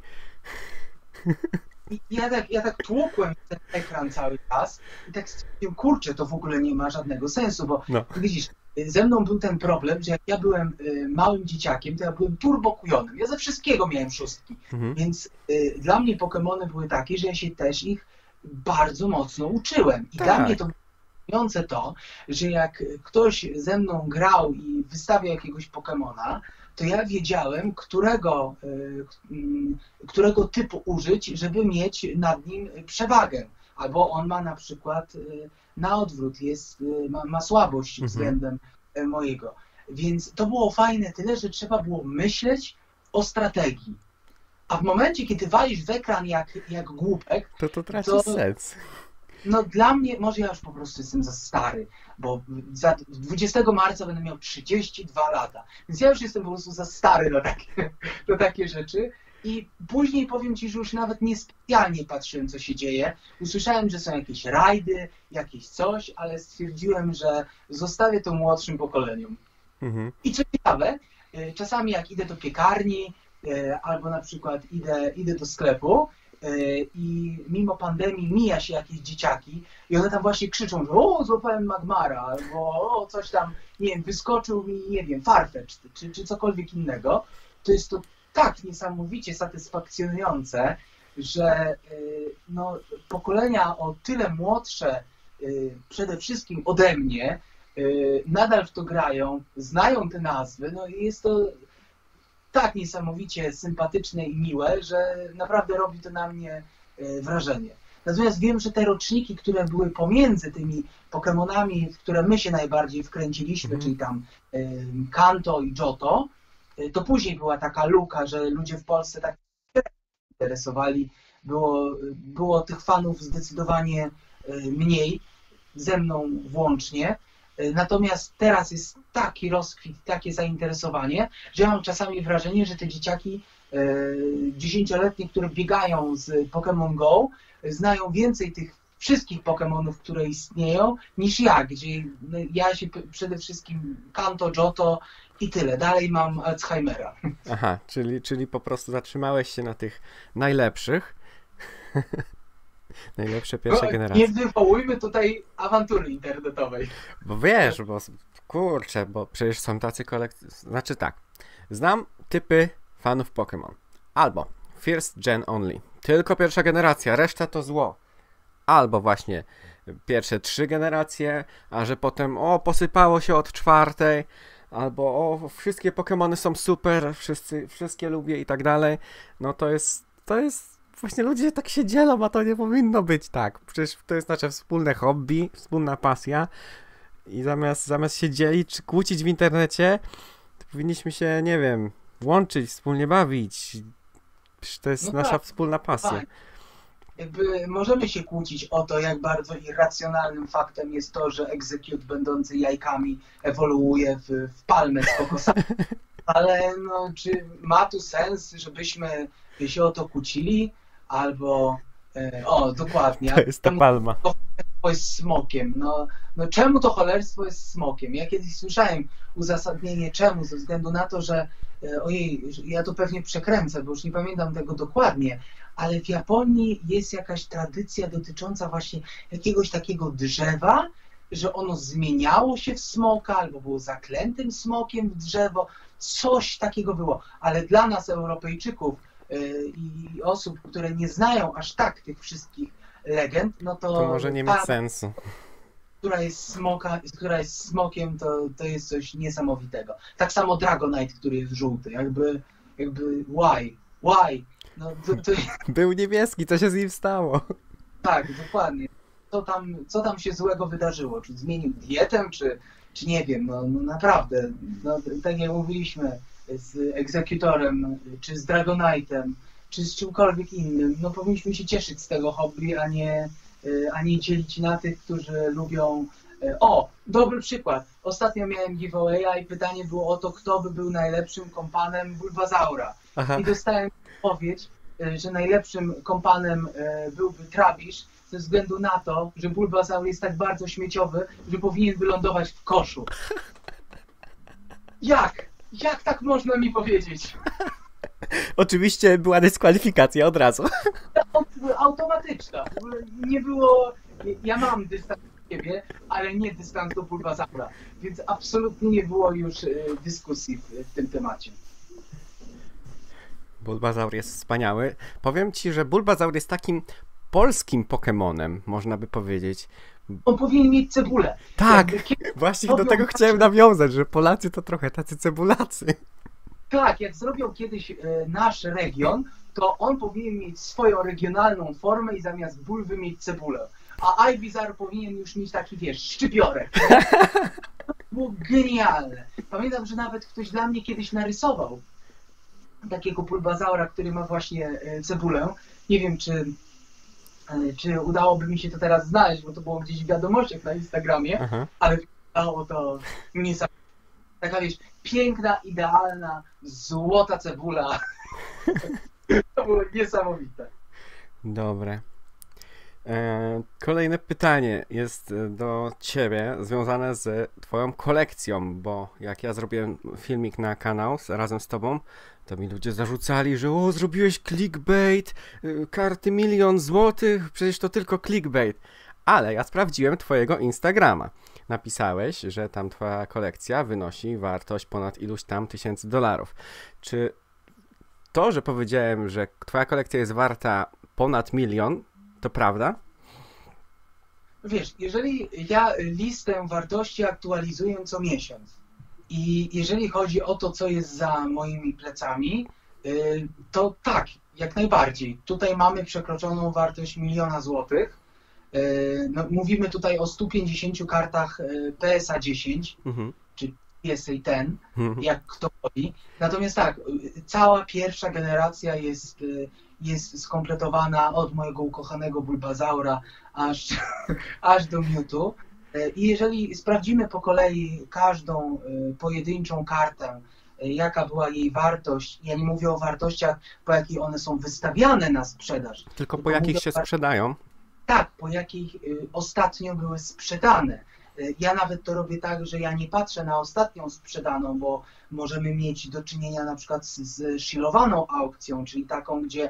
Ja tak tłukłem ten ekran cały czas i tak stwierdziłem, kurczę, to w ogóle nie ma żadnego sensu, bo widzisz, ze mną był ten problem, że jak ja byłem małym dzieciakiem, to ja byłem turbokujonym. Ja ze wszystkiego miałem szóstki, więc dla mnie Pokemony były takie, że ja się też ich bardzo mocno uczyłem. I dla mnie to to, że jak ktoś ze mną grał i wystawiał jakiegoś Pokemona, to ja wiedziałem, którego typu użyć, żeby mieć nad nim przewagę. Albo on ma na przykład na odwrót, ma słabość względem mojego. Więc to było fajne tyle, że trzeba było myśleć o strategii. A w momencie, kiedy walisz w ekran jak głupek, to traci sens. No dla mnie, może ja już po prostu jestem za stary, bo 20 marca będę miał 32 lata, więc ja już jestem po prostu za stary na takie rzeczy. I później powiem Ci, że już nawet niespecjalnie patrzyłem, co się dzieje. Usłyszałem, że są jakieś rajdy, jakieś coś, ale stwierdziłem, że zostawię to młodszym pokoleniom. I co ciekawe, czasami jak idę do piekarni, albo na przykład idę do sklepu, i mimo pandemii mija się jakieś dzieciaki i one tam właśnie krzyczą, że o, złapałem Magmara, albo o, coś tam, nie wiem, wyskoczył mi, nie wiem, Farfetch, czy cokolwiek innego, to jest to tak niesamowicie satysfakcjonujące, że no, pokolenia o tyle młodsze, przede wszystkim ode mnie, nadal w to grają, znają te nazwy, no i jest to tak niesamowicie sympatyczne i miłe, że naprawdę robi to na mnie wrażenie. Natomiast wiem, że te roczniki, które były pomiędzy tymi Pokemonami, w które my się najbardziej wkręciliśmy, czyli tam Kanto i Johto, to później była taka luka, że ludzie w Polsce tak interesowali. Było tych fanów zdecydowanie mniej, ze mną włącznie. Natomiast teraz jest taki rozkwit, takie zainteresowanie, że ja mam czasami wrażenie, że te dzieciaki 10-letnie, które biegają z Pokémon Go, znają więcej tych wszystkich Pokémonów, które istnieją, niż ja, gdzie ja się przede wszystkim Kanto, Johto i tyle. Dalej mam Alzheimera. Aha, czyli po prostu zatrzymałeś się na tych najlepszych. Najlepsze pierwsze generacje. Nie wywołujmy tutaj awantury internetowej. Bo wiesz, bo przecież są tacy Znaczy tak, znam typy fanów Pokémon. Albo first gen only, tylko pierwsza generacja, reszta to zło. Albo właśnie pierwsze 3 generacje, a że potem posypało się od 4, albo wszystkie Pokémony są super, wszystkie lubię i tak dalej. No to jest właśnie ludzie tak się dzielą, a to nie powinno być tak. Przecież to jest nasze wspólne hobby, wspólna pasja i zamiast się dzielić czy kłócić w internecie, to powinniśmy się, nie wiem, łączyć, wspólnie bawić. Przecież to jest No nasza tak, wspólna pasja. tak. Jakby możemy się kłócić o to, jak bardzo irracjonalnym faktem jest to, że Execute będący jajkami ewoluuje w palmę z kokosami. Ale no, czy ma tu sens, żebyśmy się o to kłócili? Albo, o, dokładnie. To jest ta palma. Cholerstwo jest smokiem. No czemu to cholerstwo jest smokiem? Ja kiedyś słyszałem uzasadnienie czemu, ze względu na to, że ojej, ja to pewnie przekręcę, bo już nie pamiętam tego dokładnie, ale w Japonii jest jakaś tradycja dotycząca właśnie jakiegoś takiego drzewa, że ono zmieniało się w smoka, albo było zaklętym smokiem w drzewo, coś takiego było. Ale dla nas, Europejczyków i osób, które nie znają aż tak tych wszystkich legend, no To może nie mieć sensu. która jest smokiem, to jest coś niesamowitego. Tak samo Dragonite, który jest żółty, jakby why? No, Był niebieski, co się z nim stało? tak, dokładnie. Co tam się złego wydarzyło? Czy zmienił dietę, czy nie wiem, no naprawdę, no, tak jak mówiliśmy z Executorem, czy z Dragonite'em, czy z czymkolwiek innym, no powinniśmy się cieszyć z tego hobby, a nie dzielić na tych, którzy lubią... O, dobry przykład. Ostatnio miałem giveawaya i pytanie było o to, kto by był najlepszym kompanem Bulbazaura. Aha. I dostałem odpowiedź, że najlepszym kompanem byłby Trabisz, ze względu na to, że Bulbazaur jest tak bardzo śmieciowy, że powinien wylądować w koszu. Jak? Jak tak można mi powiedzieć? Oczywiście była dyskwalifikacja od razu. Automatyczna. W ogóle nie było... Ja mam dystans do ciebie, ale nie dystans do Bulbazaura. Więc absolutnie nie było już dyskusji w tym temacie. Bulbazaur jest wspaniały. Powiem ci, że Bulbazaur jest takim polskim Pokemonem, można by powiedzieć. On powinien mieć cebulę. Tak, właśnie do tego chciałem nawiązać, że Polacy to trochę tacy cebulacy. Tak, jak zrobią kiedyś nasz region, to on powinien mieć swoją regionalną formę i zamiast bulwy mieć cebulę. A Ivysaur powinien już mieć taki, wiesz, szczypiorek. To było genialne. Pamiętam, że nawet ktoś dla mnie kiedyś narysował takiego Bulbazaura, który ma właśnie cebulę. Nie wiem, czy udałoby mi się to teraz znaleźć, bo to było gdzieś w wiadomościach na Instagramie, Aha. ale wyglądało to niesamowite. Taka, wiesz, piękna, idealna, złota cebula. To było niesamowite. Dobre. Kolejne pytanie jest do ciebie, związane z twoją kolekcją, bo jak ja zrobiłem filmik na kanał razem z tobą, to mi ludzie zarzucali, że o, zrobiłeś clickbait, karty 1 000 000 złotych, przecież to tylko clickbait. Ale ja sprawdziłem twojego Instagrama. Napisałeś, że tam twoja kolekcja wynosi wartość ponad iluś tam $1000. Czy to, że powiedziałem, że twoja kolekcja jest warta ponad 1 000 000, to prawda? Wiesz, jeżeli ja listę wartości aktualizuję co miesiąc i jeżeli chodzi o to, co jest za moimi plecami, to tak, jak najbardziej. Tutaj mamy przekroczoną wartość 1 000 000 złotych. No, mówimy tutaj o 150 kartach PSA 10, czy PSA 10, jak kto woli. Natomiast tak, cała pierwsza generacja jest skompletowana od mojego ukochanego Bulbazaura aż do Mewtwo. I jeżeli sprawdzimy po kolei każdą pojedynczą kartę, jaka była jej wartość, ja nie mówię o wartościach, po jakich one są wystawiane na sprzedaż. Tylko po jakich się sprzedają? Tak, po jakich ostatnio były sprzedane. Ja nawet to robię tak, że ja nie patrzę na ostatnią sprzedaną, bo możemy mieć do czynienia na przykład z shilowaną aukcją, czyli taką, gdzie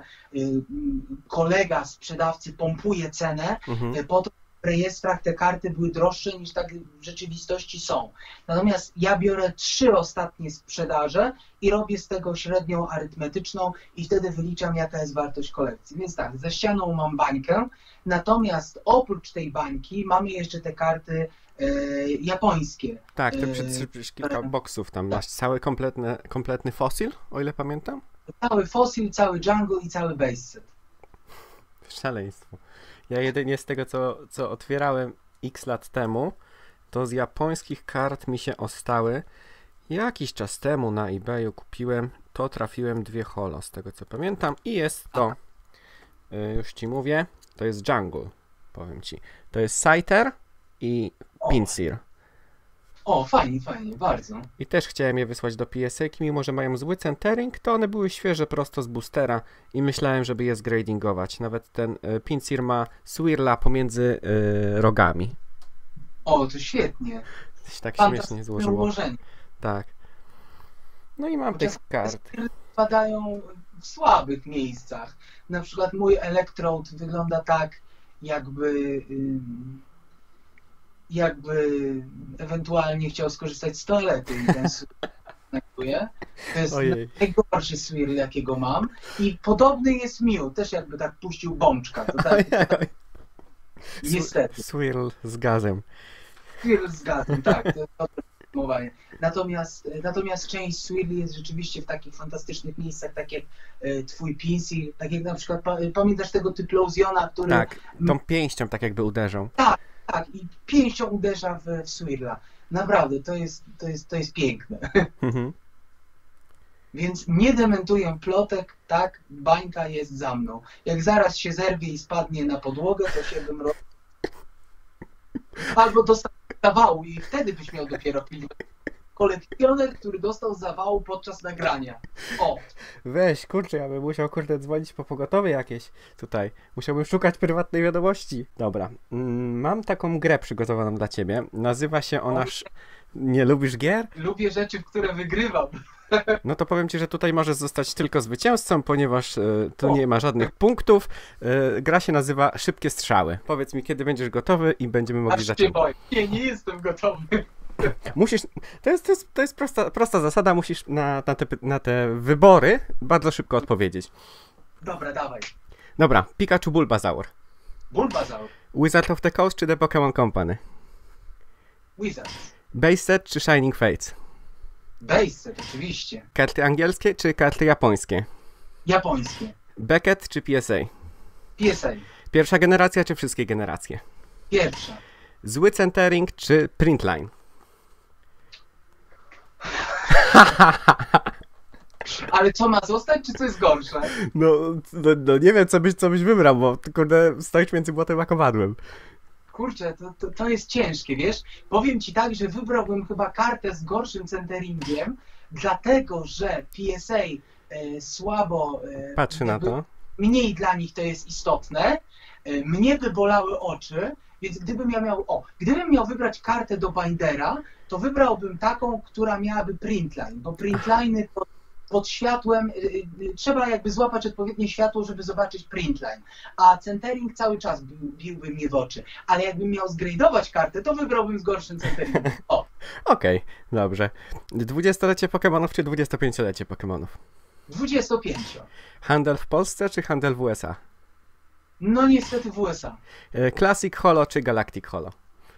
kolega sprzedawcy pompuje cenę po to, w rejestrach te karty były droższe niż tak w rzeczywistości są. Natomiast ja biorę 3 ostatnie sprzedaże i robię z tego średnią arytmetyczną i wtedy wyliczam, jaka jest wartość kolekcji. Więc tak, za ścianą mam bańkę, natomiast oprócz tej bańki mamy jeszcze te karty japońskie. Tak, to przecież kilka boksów tam. Masz cały kompletny fosil, o ile pamiętam? Cały fosil, cały jungle i cały base set. Szaleństwo. Ja jedynie z tego, co otwierałem x lat temu, to z japońskich kart mi się ostały. Jakiś czas temu na eBayu kupiłem, to trafiłem 2 holo, z tego co pamiętam. I jest to, już ci mówię, to jest Jungle, powiem ci. To jest Scyther i Pinsir. O, fajnie, bardzo. I też chciałem je wysłać do PSA-ki, mimo że mają zły centering, to one były świeże prosto z boostera i myślałem, żeby je zgradingować. Nawet ten Pinsir ma swirla pomiędzy rogami. O, to świetnie. To się tak śmiesznie złożyło. Ułożenie. Tak. No i mam tych kart. Padają w słabych miejscach. Na przykład mój Electrode wygląda tak, jakby ewentualnie chciał skorzystać z toalety i ten znajduje. To jest najgorszy swirl, jakiego mam. I podobny jest Mew, też jakby tak puścił bączka. To tak, niestety. Swirl z gazem. Swirl z gazem, tak. To jest dobre podsumowanie. Natomiast część swirli jest rzeczywiście w takich fantastycznych miejscach, tak jak twój Pinsir, tak jak na przykład, pamiętasz tego Typloziona, który... Tak, tą pięścią tak jakby uderzą. Tak, i pięścią uderza w swirla. Naprawdę, to jest piękne. Więc nie dementuję plotek, tak, bańka jest za mną. Jak zaraz się zerwie i spadnie na podłogę, to się bym albo dostał zawału i wtedy byś miał dopiero film. Kolekcjoner, który dostał zawału podczas nagrania. O! Weź, kurczę, ja bym musiał, dzwonić po pogotowie jakieś tutaj. Musiałbym szukać prywatnej wiadomości. Dobra, mam taką grę przygotowaną dla ciebie. Nazywa się ona... Nie lubisz gier? Lubię rzeczy, w które wygrywam. No to powiem ci, że tutaj możesz zostać tylko zwycięzcą, ponieważ tu nie ma żadnych punktów. Gra się nazywa Szybkie Strzały. Powiedz mi, kiedy będziesz gotowy i będziemy mogli zacząć. Nie jestem gotowy. Musisz, to jest prosta zasada, musisz na te wybory bardzo szybko odpowiedzieć. Dobra, dawaj. Dobra, Pikachu, Bulbasaur. Bulbasaur. Wizard of the Coast czy The Pokémon Company? Wizard. Base set czy Shining Fates? Base set, oczywiście. Karty angielskie czy karty japońskie? Japońskie. Beckett czy PSA? PSA. Pierwsza generacja czy wszystkie generacje? Pierwsza. Zły centering czy printline? Ale co ma zostać, czy co jest gorsze? No nie wiem, co byś wybrał, bo kurde, stoisz między błotem a kowadłem. Kurczę, to jest ciężkie, wiesz? Powiem ci tak, że wybrałbym chyba kartę z gorszym centeringiem, dlatego że PSA słabo... Patrzy na to. Mniej dla nich to jest istotne. Mnie by bolały oczy, więc gdybym miał wybrać kartę do bindera, to wybrałbym taką, która miałaby printline, bo printliny pod światłem, trzeba jakby złapać odpowiednie światło, żeby zobaczyć printline, a centering cały czas biłby mnie w oczy, ale jakbym miał zgradować kartę, to wybrałbym z gorszym centeringiem. Okej, dobrze. 20-lecie Pokemonów czy 25-lecie Pokemonów? 25. Handel w Polsce czy handel w USA? No niestety w USA. Classic Holo czy Galactic Holo?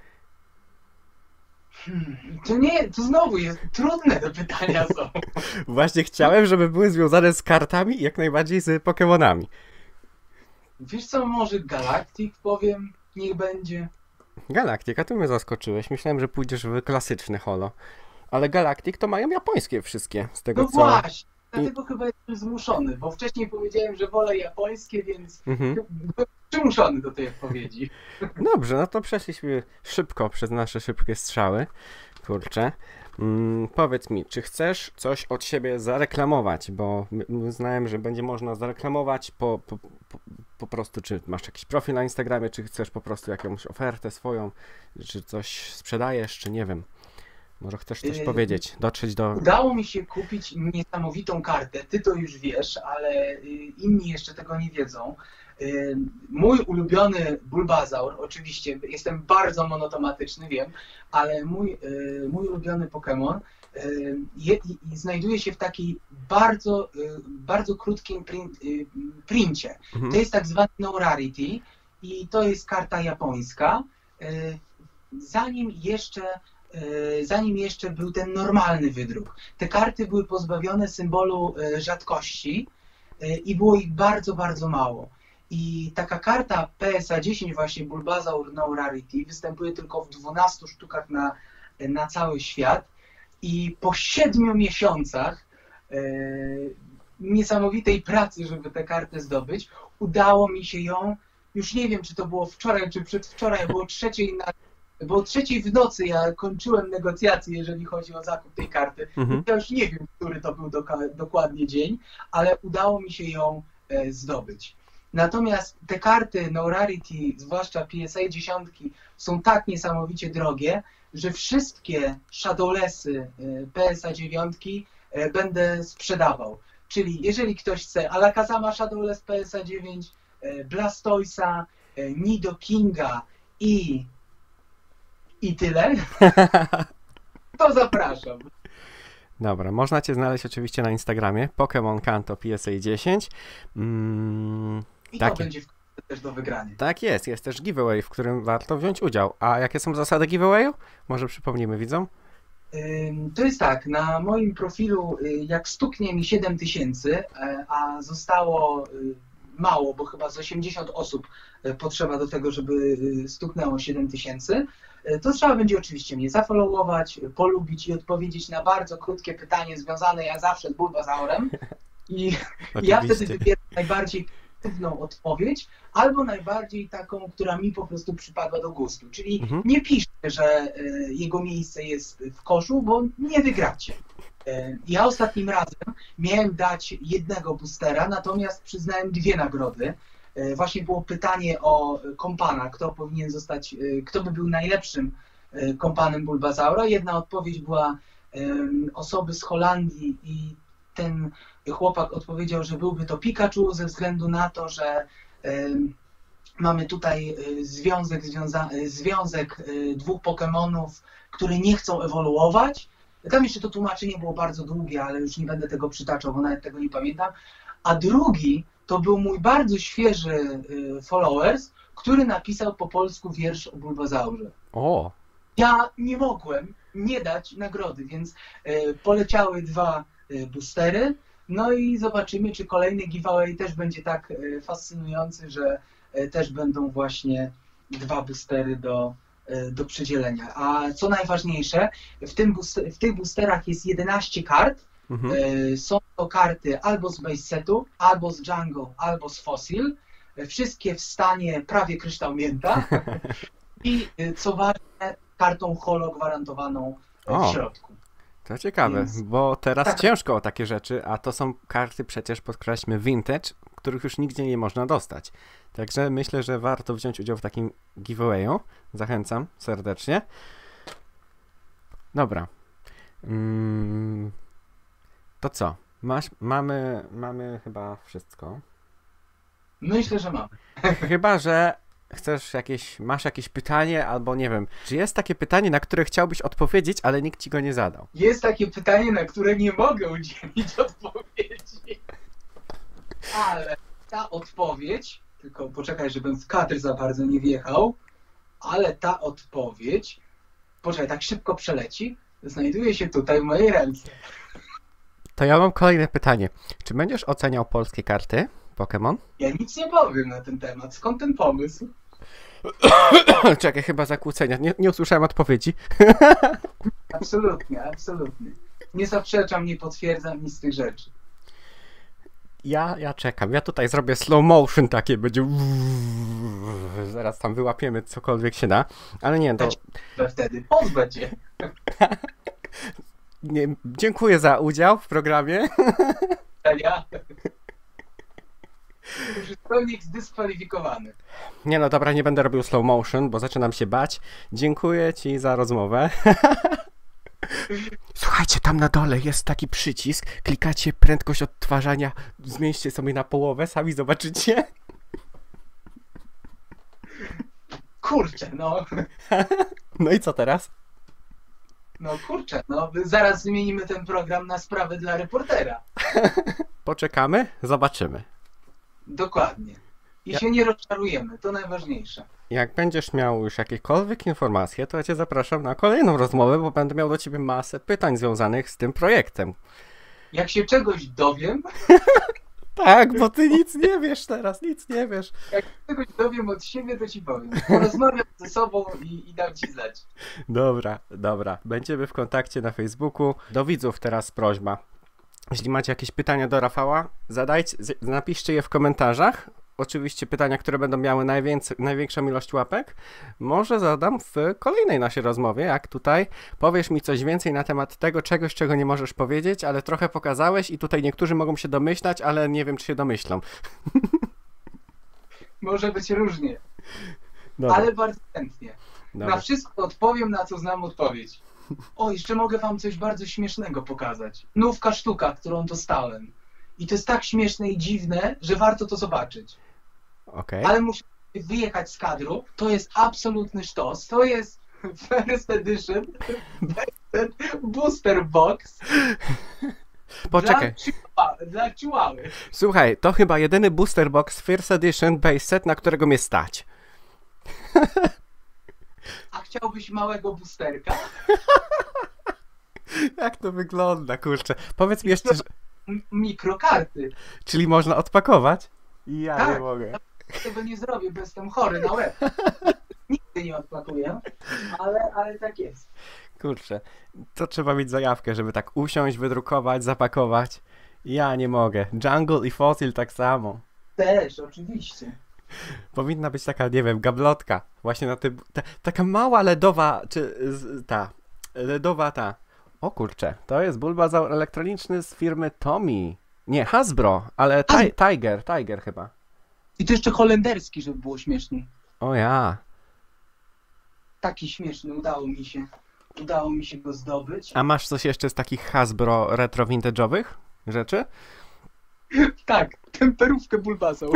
To znowu jest trudne te pytania są. Właśnie chciałem, żeby były związane z kartami i jak najbardziej z Pokemonami. Wiesz co, może Galactic powiem, niech będzie. Galactic, a tu mnie zaskoczyłeś. Myślałem, że pójdziesz w klasyczny holo. Ale Galactic to mają japońskie wszystkie, z tego no co... Właśnie, dlatego chyba jestem zmuszony, bo wcześniej powiedziałem, że wolę japońskie, więc byłem przymuszony do tej odpowiedzi. Dobrze, no to przeszliśmy szybko przez nasze szybkie strzały. Kurczę. Powiedz mi, czy chcesz coś od siebie zareklamować, bo znałem, że będzie można zareklamować po prostu, czy masz jakiś profil na Instagramie, czy chcesz po prostu jakąś ofertę swoją, czy coś sprzedajesz, czy nie wiem. Może chcesz coś powiedzieć, dotrzeć do... Udało mi się kupić niesamowitą kartę, ty to już wiesz, ale inni jeszcze tego nie wiedzą. Mój ulubiony Bulbasaur, oczywiście jestem bardzo monotematyczny, wiem, ale mój ulubiony Pokémon znajduje się w takiej bardzo krótkim princie. To jest tak zwany no rarity i to jest karta japońska. Zanim jeszcze był ten normalny wydruk. Te karty były pozbawione symbolu rzadkości i było ich bardzo, bardzo mało. I taka karta PSA 10 właśnie Bulbasaur No Rarity występuje tylko w 12 sztukach na cały świat i po 7 miesiącach niesamowitej pracy, żeby tę kartę zdobyć, udało mi się ją, już nie wiem, czy to było wczoraj, czy przedwczoraj, było trzeciej w nocy, ja kończyłem negocjacje, jeżeli chodzi o zakup tej karty. Ja już nie wiem, który to był dokładnie dzień, ale udało mi się ją zdobyć. Natomiast te karty No Rarity, zwłaszcza PSA 10, są tak niesamowicie drogie, że wszystkie Shadowlessy PSA 9 będę sprzedawał. Czyli jeżeli ktoś chce Alakazama Shadowless PSA 9, Blastoisa, Nidokinga i tyle, to zapraszam. Dobra, można Cię znaleźć oczywiście na Instagramie Pokémon Kanto PSA 10. I to będzie też do wygrania. Tak jest też giveaway, w którym warto wziąć udział. A jakie są zasady giveawayu? Może przypomnimy widzom? To jest tak, na moim profilu jak stuknie mi 7000, a zostało mało, bo chyba z 80 osób potrzeba do tego, żeby stuknęło 7000, to trzeba będzie oczywiście mnie zafollowować, polubić i odpowiedzieć na bardzo krótkie pytanie związane jak zawsze z Bulbasaurem. I ja wtedy wybieram najbardziej kreatywną odpowiedź, albo najbardziej taką, która mi po prostu przypadła do gustu. Czyli nie piszcie, że jego miejsce jest w koszu, bo nie wygracie. Ja ostatnim razem miałem dać jednego boostera, natomiast przyznałem 2 nagrody. Właśnie było pytanie o kompana, kto powinien zostać, kto by był najlepszym kompanem Bulbasaura. Jedna odpowiedź była osoby z Holandii i ten chłopak odpowiedział, że byłby to Pikachu ze względu na to, że mamy tutaj związek 2 Pokemonów, które nie chcą ewoluować. Tam jeszcze to tłumaczenie było bardzo długie, ale już nie będę tego przytaczał, bo nawet tego nie pamiętam. A drugi to był mój bardzo świeży followers, który napisał po polsku wiersz o Bulbasaurze. O! Ja nie mogłem nie dać nagrody, więc poleciały 2 boostery. No i zobaczymy, czy kolejny giveaway też będzie tak fascynujący, że też będą właśnie 2 boostery do przydzielenia. A co najważniejsze, w tych boosterach jest 11 kart. Są to karty albo z base setu, albo z jungle, albo z fossil. Wszystkie w stanie prawie kryształ mięta. I co ważne, kartą holo gwarantowaną w środku. To ciekawe, bo teraz ciężko o takie rzeczy, a to są karty przecież, podkreślmy, vintage, których już nigdzie nie można dostać. Także myślę, że warto wziąć udział w takim giveawayu. Zachęcam serdecznie. Dobra. To co? Mamy chyba wszystko. Myślę, że mamy. Chyba, że masz jakieś pytanie, albo nie wiem, czy jest takie pytanie, na które chciałbyś odpowiedzieć, ale nikt ci go nie zadał? Jest takie pytanie, na które nie mogę udzielić odpowiedzi. Ale ta odpowiedź, tylko poczekaj, żebym w kadr za bardzo nie wjechał, ale ta odpowiedź, poczekaj, tak szybko przeleci, znajduje się tutaj w mojej ręce. To ja mam kolejne pytanie. Czy będziesz oceniał polskie karty Pokémon? Ja nic nie powiem na ten temat. Skąd ten pomysł? Czekaj, chyba zakłócenia. Nie usłyszałem odpowiedzi. Absolutnie. Nie zaprzeczam, nie potwierdzam nic z tych rzeczy. Ja czekam. Ja tutaj zrobię slow motion takie, będzie zaraz tam wyłapiemy cokolwiek się da, ale nie, to... Wtedy pozwę cię. Nie, dziękuję za udział w programie. Ja. Już jest pełnik zdyskwalifikowany. Nie no, dobra, nie będę robił slow motion, bo zaczynam się bać. Dziękuję ci za rozmowę. Słuchajcie, tam na dole jest taki przycisk. Klikacie prędkość odtwarzania, zmieńcie sobie na połowę, sami zobaczycie. Kurczę, no. No i co teraz? No kurczę, no zaraz zmienimy ten program na sprawę dla reportera. Poczekamy, zobaczymy. Dokładnie. I się nie rozczarujemy, to najważniejsze. Jak będziesz miał już jakiekolwiek informacje, to ja cię zapraszam na kolejną rozmowę, bo będę miał do ciebie masę pytań związanych z tym projektem. Jak się czegoś dowiem, Tak, bo ty nic nie wiesz teraz, nic nie wiesz. Jak czegoś dowiem od siebie, to ci powiem. Porozmawiam ze sobą i dam ci znać. Dobra, dobra. Będziemy w kontakcie na Facebooku. Do widzów teraz prośba. Jeśli macie jakieś pytania do Rafała, zadajcie, napiszcie je w komentarzach. Oczywiście pytania, które będą miały największą ilość łapek, może zadam w kolejnej naszej rozmowie, jak tutaj powiesz mi coś więcej na temat tego czegoś, czego nie możesz powiedzieć, ale trochę pokazałeś i tutaj niektórzy mogą się domyślać, ale nie wiem, czy się domyślą. Może być różnie, Dobra. ale bardzo chętnie. Dobra. Na wszystko odpowiem, na co znam odpowiedź. O, jeszcze mogę wam coś bardzo śmiesznego pokazać. Nówka sztuka, którą dostałem. I to jest tak śmieszne i dziwne, że warto to zobaczyć. Okej. Ale muszę wyjechać z kadru. To jest absolutny sztos. To jest First Edition Booster Box Poczekaj. dla Chihuahy. Słuchaj, to chyba jedyny Booster Box First Edition Base Set, na którego mnie stać. A chciałbyś małego boosterka? Jak to wygląda, kurczę. Powiedz mi jeszcze, że... Mikrokarty. Czyli można odpakować? Ja Tak. nie mogę. Tego nie zrobię, bo jestem chory na łeb. Nigdy nie odpakuję, ale tak jest. Kurczę, to trzeba mieć zajawkę, żeby tak usiąść, wydrukować, zapakować. Ja nie mogę. Jungle i Fossil tak samo. Też, oczywiście. Powinna być taka, nie wiem, gablotka. Właśnie na tym... taka mała ledowa, ledowa ta. O kurczę, to jest Bulbasaur elektroniczny z firmy Tommy. Nie, Hasbro, ale Tiger chyba. I to jeszcze holenderski, żeby było śmieszniej. O ja. Taki śmieszny, udało mi się. Udało mi się go zdobyć. A masz coś jeszcze z takich Hasbro retro vintage'owych rzeczy? Tak, temperówkę Bulbasaur.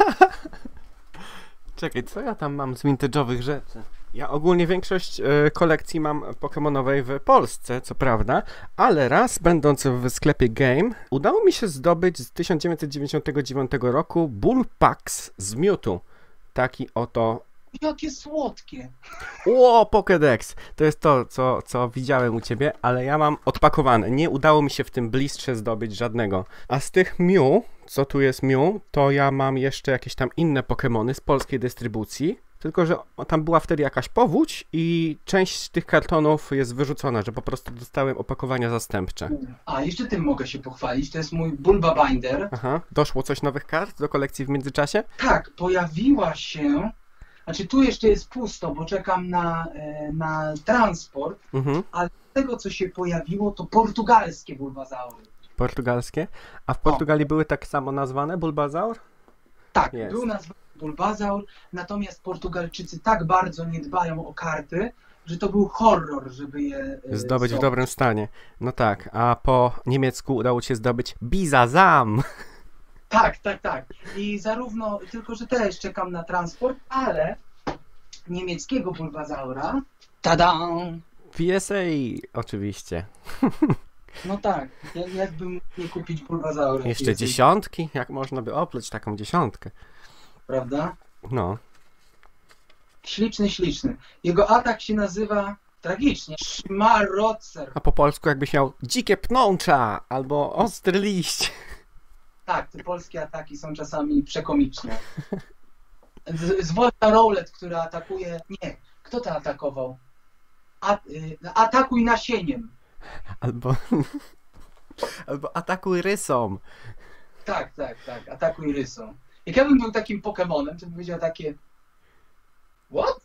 Czekaj, co ja tam mam z vintage'owych rzeczy? Ja ogólnie większość kolekcji mam pokemonowej w Polsce, co prawda, ale raz będąc w sklepie Game, udało mi się zdobyć z 1999 roku Bullpucks z Mewtwo. Taki oto... Jakie słodkie. O, Pokédex! To jest to, co widziałem u ciebie, ale ja mam odpakowane. Nie udało mi się w tym blistrze zdobyć żadnego. A z tych Mew, co tu jest Mew, to ja mam jeszcze jakieś tam inne Pokemony z polskiej dystrybucji. Tylko że tam była wtedy jakaś powódź i część tych kartonów jest wyrzucona, że po prostu dostałem opakowania zastępcze. A, jeszcze tym mogę się pochwalić. To jest mój Bulba Binder. Aha. Doszło coś nowych kart do kolekcji w międzyczasie? Tak, pojawiła się... Znaczy tu jeszcze jest pusto, bo czekam na transport, ale z tego, co się pojawiło, to portugalskie Bulbasaury. Portugalskie? A w Portugalii były tak samo nazwane Bulbasaur? Tak, Jest. był nazwany Bulbasaur, natomiast Portugalczycy tak bardzo nie dbają o karty, że to był horror, żeby je zdobyć w dobrym stanie. No tak, a po niemiecku udało ci się zdobyć Bisasam. Tak. I zarówno, tylko że też czekam na transport, ale niemieckiego Bulbasaura, tada! PSA oczywiście. No tak, jakbym nie kupić Bulbasaura. Jeszcze PSA, dziesiątki? Jak można by opluć taką dziesiątkę? prawda? No. Śliczny. Jego atak się nazywa tragicznie Szmarocer. A po polsku jakbyś miał dzikie pnącza albo ostry liść. Tak, te polskie ataki są czasami przekomiczne. Zwłaszcza Rowlet, który atakuje... Nie, kto to atakował? Atakuj nasieniem. Albo atakuj rysą. Tak, atakuj rysą. Jak ja bym był takim Pokemonem, to bym powiedział takie... What?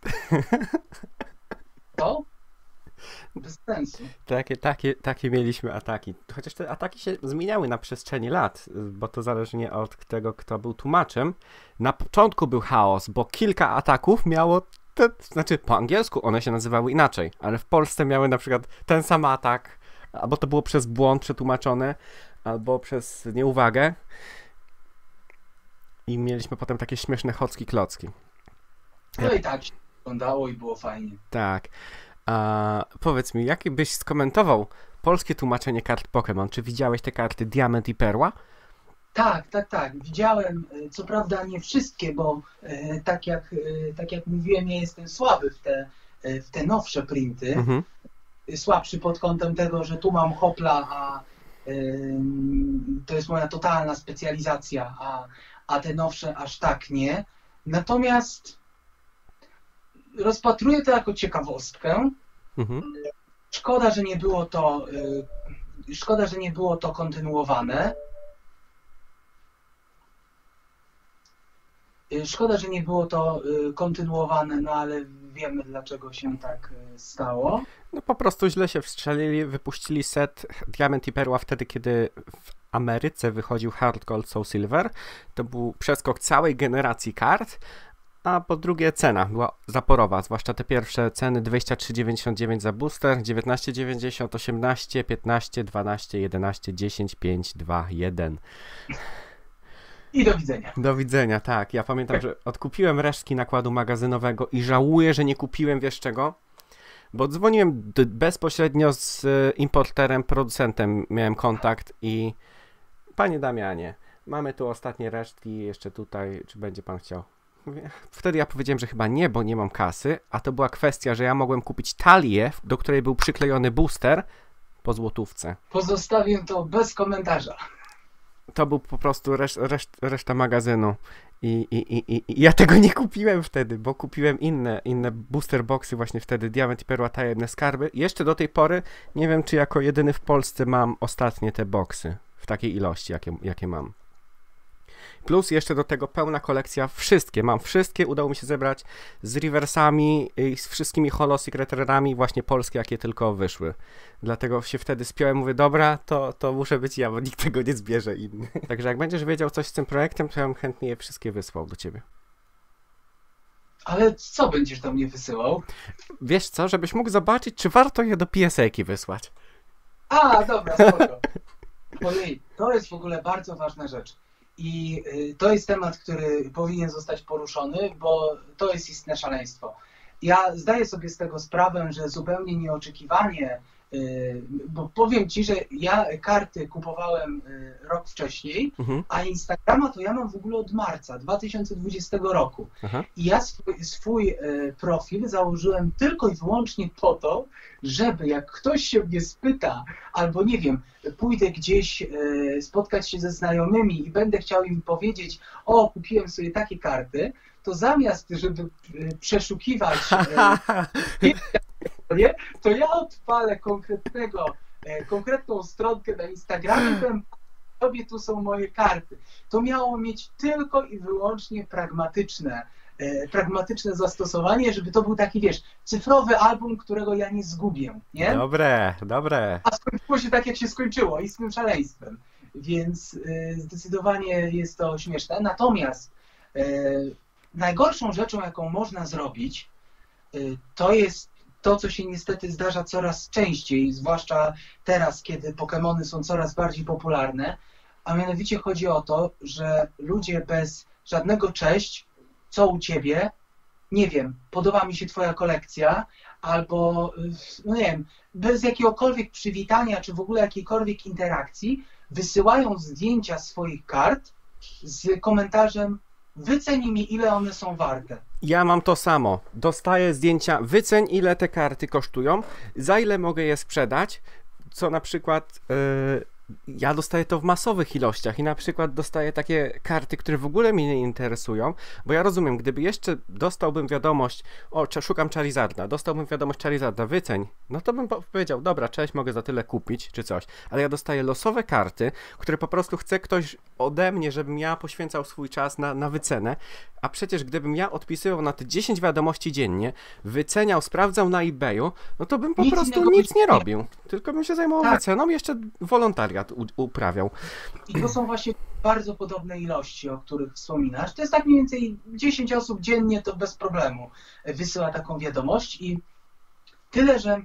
To? Bez sensu. Takie mieliśmy ataki. Chociaż te ataki się zmieniały na przestrzeni lat, bo to zależnie od tego, kto był tłumaczem. Na początku był chaos, bo kilka ataków miało, znaczy po angielsku one się nazywały inaczej, ale w Polsce miały na przykład ten sam atak, albo to było przez błąd przetłumaczone, albo przez nieuwagę. I mieliśmy potem takie śmieszne chocki-klocki. No i tak się wyglądało i było fajnie. Tak. A powiedz mi, jaki byś skomentował polskie tłumaczenie kart Pokémon? Czy widziałeś te karty Diament i Perła? Tak. Widziałem, co prawda nie wszystkie, bo tak jak mówiłem, ja jestem słaby w te nowsze printy. Słabszy pod kątem tego, że tu mam Hopla, To jest moja totalna specjalizacja, a te nowsze aż tak nie. Natomiast rozpatruję to jako ciekawostkę. Szkoda, że nie było to kontynuowane. Szkoda, że nie było to kontynuowane, no ale wiemy, dlaczego się tak stało. No po prostu źle się wstrzelili, wypuścili set Diament i Perła wtedy, kiedy w Ameryce wychodził Hard Gold Soul Silver. To był przeskok całej generacji kart, a po drugie cena była zaporowa, zwłaszcza te pierwsze ceny 23,99 za booster, 19,90, 18, 15, 12, 11, 10, 5, 2, 1. I do widzenia. Do widzenia, tak. Ja pamiętam, że odkupiłem resztki nakładu magazynowego i żałuję, że nie kupiłem, wiesz czego? Bo dzwoniłem bezpośrednio z importerem, producentem, miałem kontakt i panie Damianie, mamy tu ostatnie resztki, jeszcze tutaj, czy będzie pan chciał? Wtedy ja powiedziałem, że chyba nie, bo nie mam kasy, a to była kwestia, że ja mogłem kupić talię, do której był przyklejony booster po złotówce. Pozostawię to bez komentarza. To był po prostu reszta magazynu. I ja tego nie kupiłem wtedy, bo kupiłem inne booster boxy właśnie wtedy, Diament i Perła, tajemne skarby. I jeszcze do tej pory nie wiem, czy jako jedyny w Polsce mam ostatnie te boxy w takiej ilości, jakie mam. Plus jeszcze do tego pełna kolekcja, mam wszystkie, udało mi się zebrać z reversami i z wszystkimi holo secreterami, właśnie polskie, jakie tylko wyszły. Dlatego się wtedy spiąłem, mówię, dobra, to muszę być ja, bo nikt tego nie zbierze inny. Także jak będziesz wiedział coś z tym projektem, to ja bym chętnie je wszystkie wysłał do ciebie. Ale co będziesz do mnie wysyłał? Wiesz co, żebyś mógł zobaczyć, czy warto je do PSA-ki wysłać. A, dobra, spoko. Ojej, to jest w ogóle bardzo ważna rzecz. I to jest temat, który powinien zostać poruszony, bo to jest istne szaleństwo. Ja zdaję sobie z tego sprawę, że zupełnie nieoczekiwanie, bo powiem Ci, że ja karty kupowałem rok wcześniej, a Instagrama to ja mam w ogóle od marca 2020 roku. I ja swój profil założyłem tylko i wyłącznie po to, żeby jak ktoś się mnie spyta, albo nie wiem, pójdę gdzieś spotkać się ze znajomymi i będę chciał im powiedzieć, o, kupiłem sobie takie karty, to zamiast, żeby przeszukiwać to ja odpalę konkretną stronkę na Instagramie, powiem, tobie tu są moje karty. To miało mieć tylko i wyłącznie pragmatyczne zastosowanie, żeby to był taki, wiesz, cyfrowy album, którego ja nie zgubię, nie? Dobre. A skończyło się tak, jak się skończyło, istnym szaleństwem. Więc zdecydowanie jest to śmieszne. Natomiast najgorszą rzeczą, jaką można zrobić, to jest to, co się niestety zdarza coraz częściej, zwłaszcza teraz, kiedy Pokemony są coraz bardziej popularne, a mianowicie chodzi o to, że ludzie bez żadnego cześć, co u ciebie, nie wiem, podoba mi się twoja kolekcja, albo, no nie wiem, bez jakiegokolwiek przywitania, czy w ogóle jakiejkolwiek interakcji, wysyłają zdjęcia swoich kart z komentarzem: wyceń mi, ile one są warte. Ja mam to samo. Dostaję zdjęcia, wyceń, ile te karty kosztują, za ile mogę je sprzedać, co na przykład ja dostaję to w masowych ilościach i na przykład dostaję takie karty, które w ogóle mnie nie interesują, bo ja rozumiem, gdyby jeszcze dostałbym wiadomość, o, szukam Charizarda, dostałbym wiadomość Charizarda, wyceń, no to bym powiedział, dobra, cześć, mogę za tyle kupić, czy coś, ale ja dostaję losowe karty, które po prostu chce ktoś ode mnie, żebym ja poświęcał swój czas na wycenę, a przecież gdybym ja odpisywał na te 10 wiadomości dziennie, wyceniał, sprawdzał na eBayu, no to bym po prostu nic nie robił, tylko bym się zajmował wyceną i jeszcze wolontariat uprawiał. I to są właśnie bardzo podobne ilości, o których wspominasz. To jest tak mniej więcej 10 osób dziennie, to bez problemu wysyła taką wiadomość i tyle, że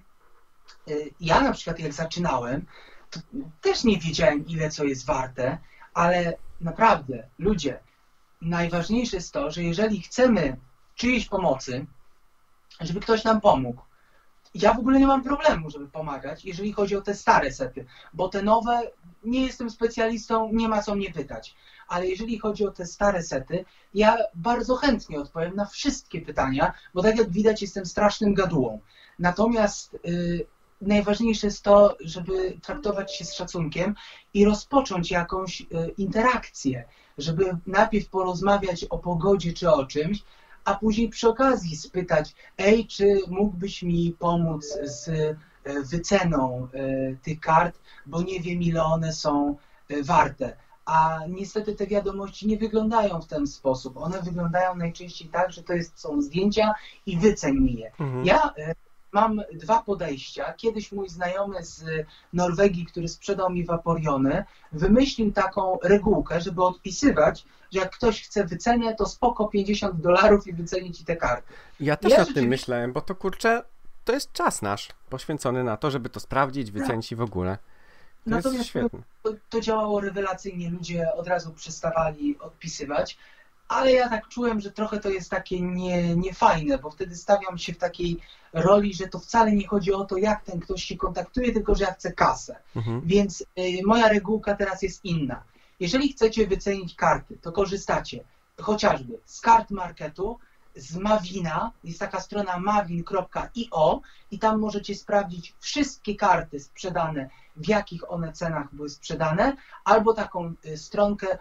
ja na przykład jak zaczynałem, to też nie wiedziałem, ile co jest warte, ale naprawdę, ludzie, najważniejsze jest to, że jeżeli chcemy czyjejś pomocy, żeby ktoś nam pomógł, ja w ogóle nie mam problemu, żeby pomagać, jeżeli chodzi o te stare sety, bo te nowe, nie jestem specjalistą, nie ma co mnie pytać, ale jeżeli chodzi o te stare sety, ja bardzo chętnie odpowiem na wszystkie pytania, bo tak jak widać jestem strasznym gadułą. Natomiast najważniejsze jest to, żeby traktować się z szacunkiem i rozpocząć jakąś interakcję, żeby najpierw porozmawiać o pogodzie czy o czymś, a później przy okazji spytać, ej, czy mógłbyś mi pomóc z wyceną tych kart, bo nie wiem, ile one są warte. A niestety te wiadomości nie wyglądają w ten sposób. One wyglądają najczęściej tak, że są zdjęcia i wyceń mi je. Ja mam dwa podejścia. Kiedyś mój znajomy z Norwegii, który sprzedał mi Vaporiony, wymyślił taką regułkę, żeby odpisywać, że jak ktoś chce wycenę, to spoko $50 i wyceni ci te karty. Ja też nad tym myślałem, bo to kurczę, to jest czas nasz poświęcony na to, żeby to sprawdzić, wycenić i w ogóle. To jest świetne. To działało rewelacyjnie, ludzie od razu przestawali odpisywać, ale ja tak czułem, że trochę to jest takie niefajne, bo wtedy stawiam się w takiej roli, że to wcale nie chodzi o to, jak ten ktoś się kontaktuje, tylko że ja chcę kasę. Więc moja regułka teraz jest inna. Jeżeli chcecie wycenić karty, to korzystacie chociażby z kart marketu, z Mavina, jest taka strona mavin.io i tam możecie sprawdzić wszystkie karty sprzedane, w jakich one cenach były sprzedane, albo taką stronkę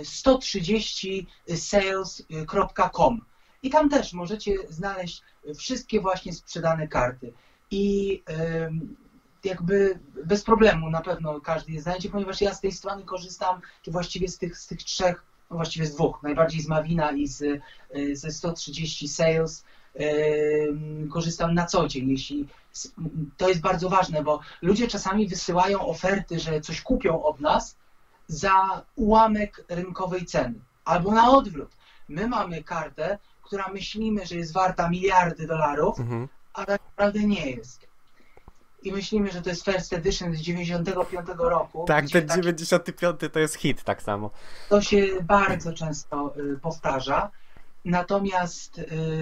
130sales.com i tam też możecie znaleźć wszystkie właśnie sprzedane karty i jakby bez problemu na pewno każdy je znajdzie, ponieważ ja z tej strony korzystam, czy właściwie z tych trzech, no właściwie z dwóch, najbardziej z Mavina i ze 130 Sales korzystam na co dzień. To jest bardzo ważne, bo ludzie czasami wysyłają oferty, że coś kupią od nas za ułamek rynkowej ceny. Albo na odwrót. My mamy kartę, która myślimy, że jest warta miliardy dolarów, a tak naprawdę nie jest. I myślimy, że to jest First Edition z 95 roku. Tak, ten 95 to jest hit tak samo. To się bardzo często powtarza. Natomiast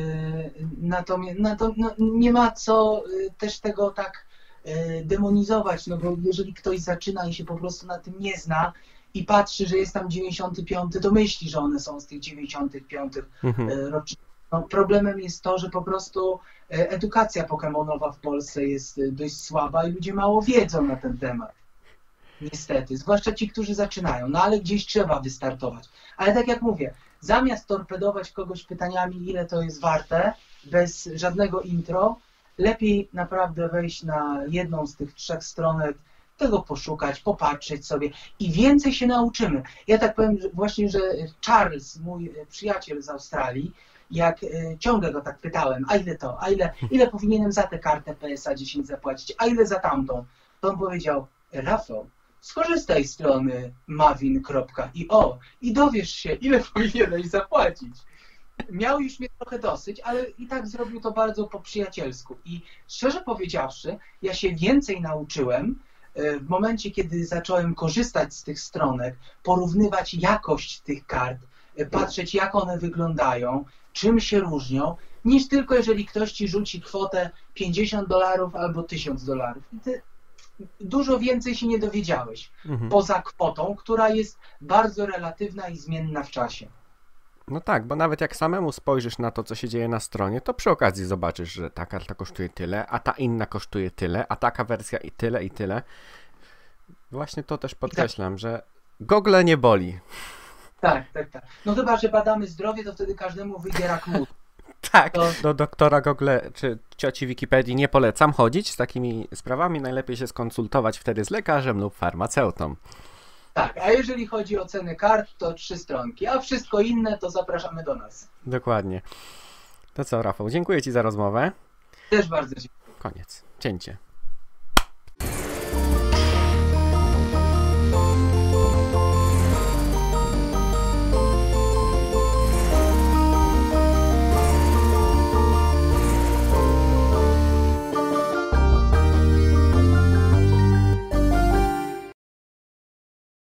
nie ma co też tego tak demonizować, no bo jeżeli ktoś zaczyna i się po prostu na tym nie zna i patrzy, że jest tam 95, to myśli, że one są z tych 95 rocznic. No, problemem jest to, że po prostu edukacja pokemonowa w Polsce jest dość słaba i ludzie mało wiedzą na ten temat. Niestety, zwłaszcza ci, którzy zaczynają, no ale gdzieś trzeba wystartować. Ale tak jak mówię, zamiast torpedować kogoś pytaniami, ile to jest warte, bez żadnego intro, lepiej naprawdę wejść na jedną z tych trzech stronek, tego poszukać, popatrzeć sobie i więcej się nauczymy. Ja tak powiem właśnie, że Charles, mój przyjaciel z Australii, jak ciągle go tak pytałem, a ile to, ile powinienem za tę kartę PSA 10 zapłacić, a ile za tamtą, to on powiedział, Rafał, skorzystaj z strony mavin.io i dowiesz się, ile powinieneś zapłacić. Miał już mnie trochę dosyć, ale i tak zrobił to bardzo po przyjacielsku. I szczerze powiedziawszy, ja się więcej nauczyłem w momencie, kiedy zacząłem korzystać z tych stronek, porównywać jakość tych kart, patrzeć, jak one wyglądają, czym się różnią, niż tylko jeżeli ktoś ci rzuci kwotę $50 albo $1000. I ty dużo więcej się nie dowiedziałeś, poza kwotą, która jest bardzo relatywna i zmienna w czasie. No tak, bo nawet jak samemu spojrzysz na to, co się dzieje na stronie, to przy okazji zobaczysz, że ta karta kosztuje tyle, a ta inna kosztuje tyle, a taka wersja i tyle, i tyle. Właśnie to też podkreślam, że Google nie boli. Tak. No chyba, że badamy zdrowie, to wtedy każdemu wyjdzie rak mózgu. Tak, do doktora Google czy cioci Wikipedii nie polecam chodzić z takimi sprawami. Najlepiej się skonsultować wtedy z lekarzem lub farmaceutą. Tak, a jeżeli chodzi o ceny kart, to 3 stronki, a wszystko inne to zapraszamy do nas. Dokładnie. To co, Rafał, dziękuję Ci za rozmowę. Też bardzo dziękuję. Koniec. Cięcie.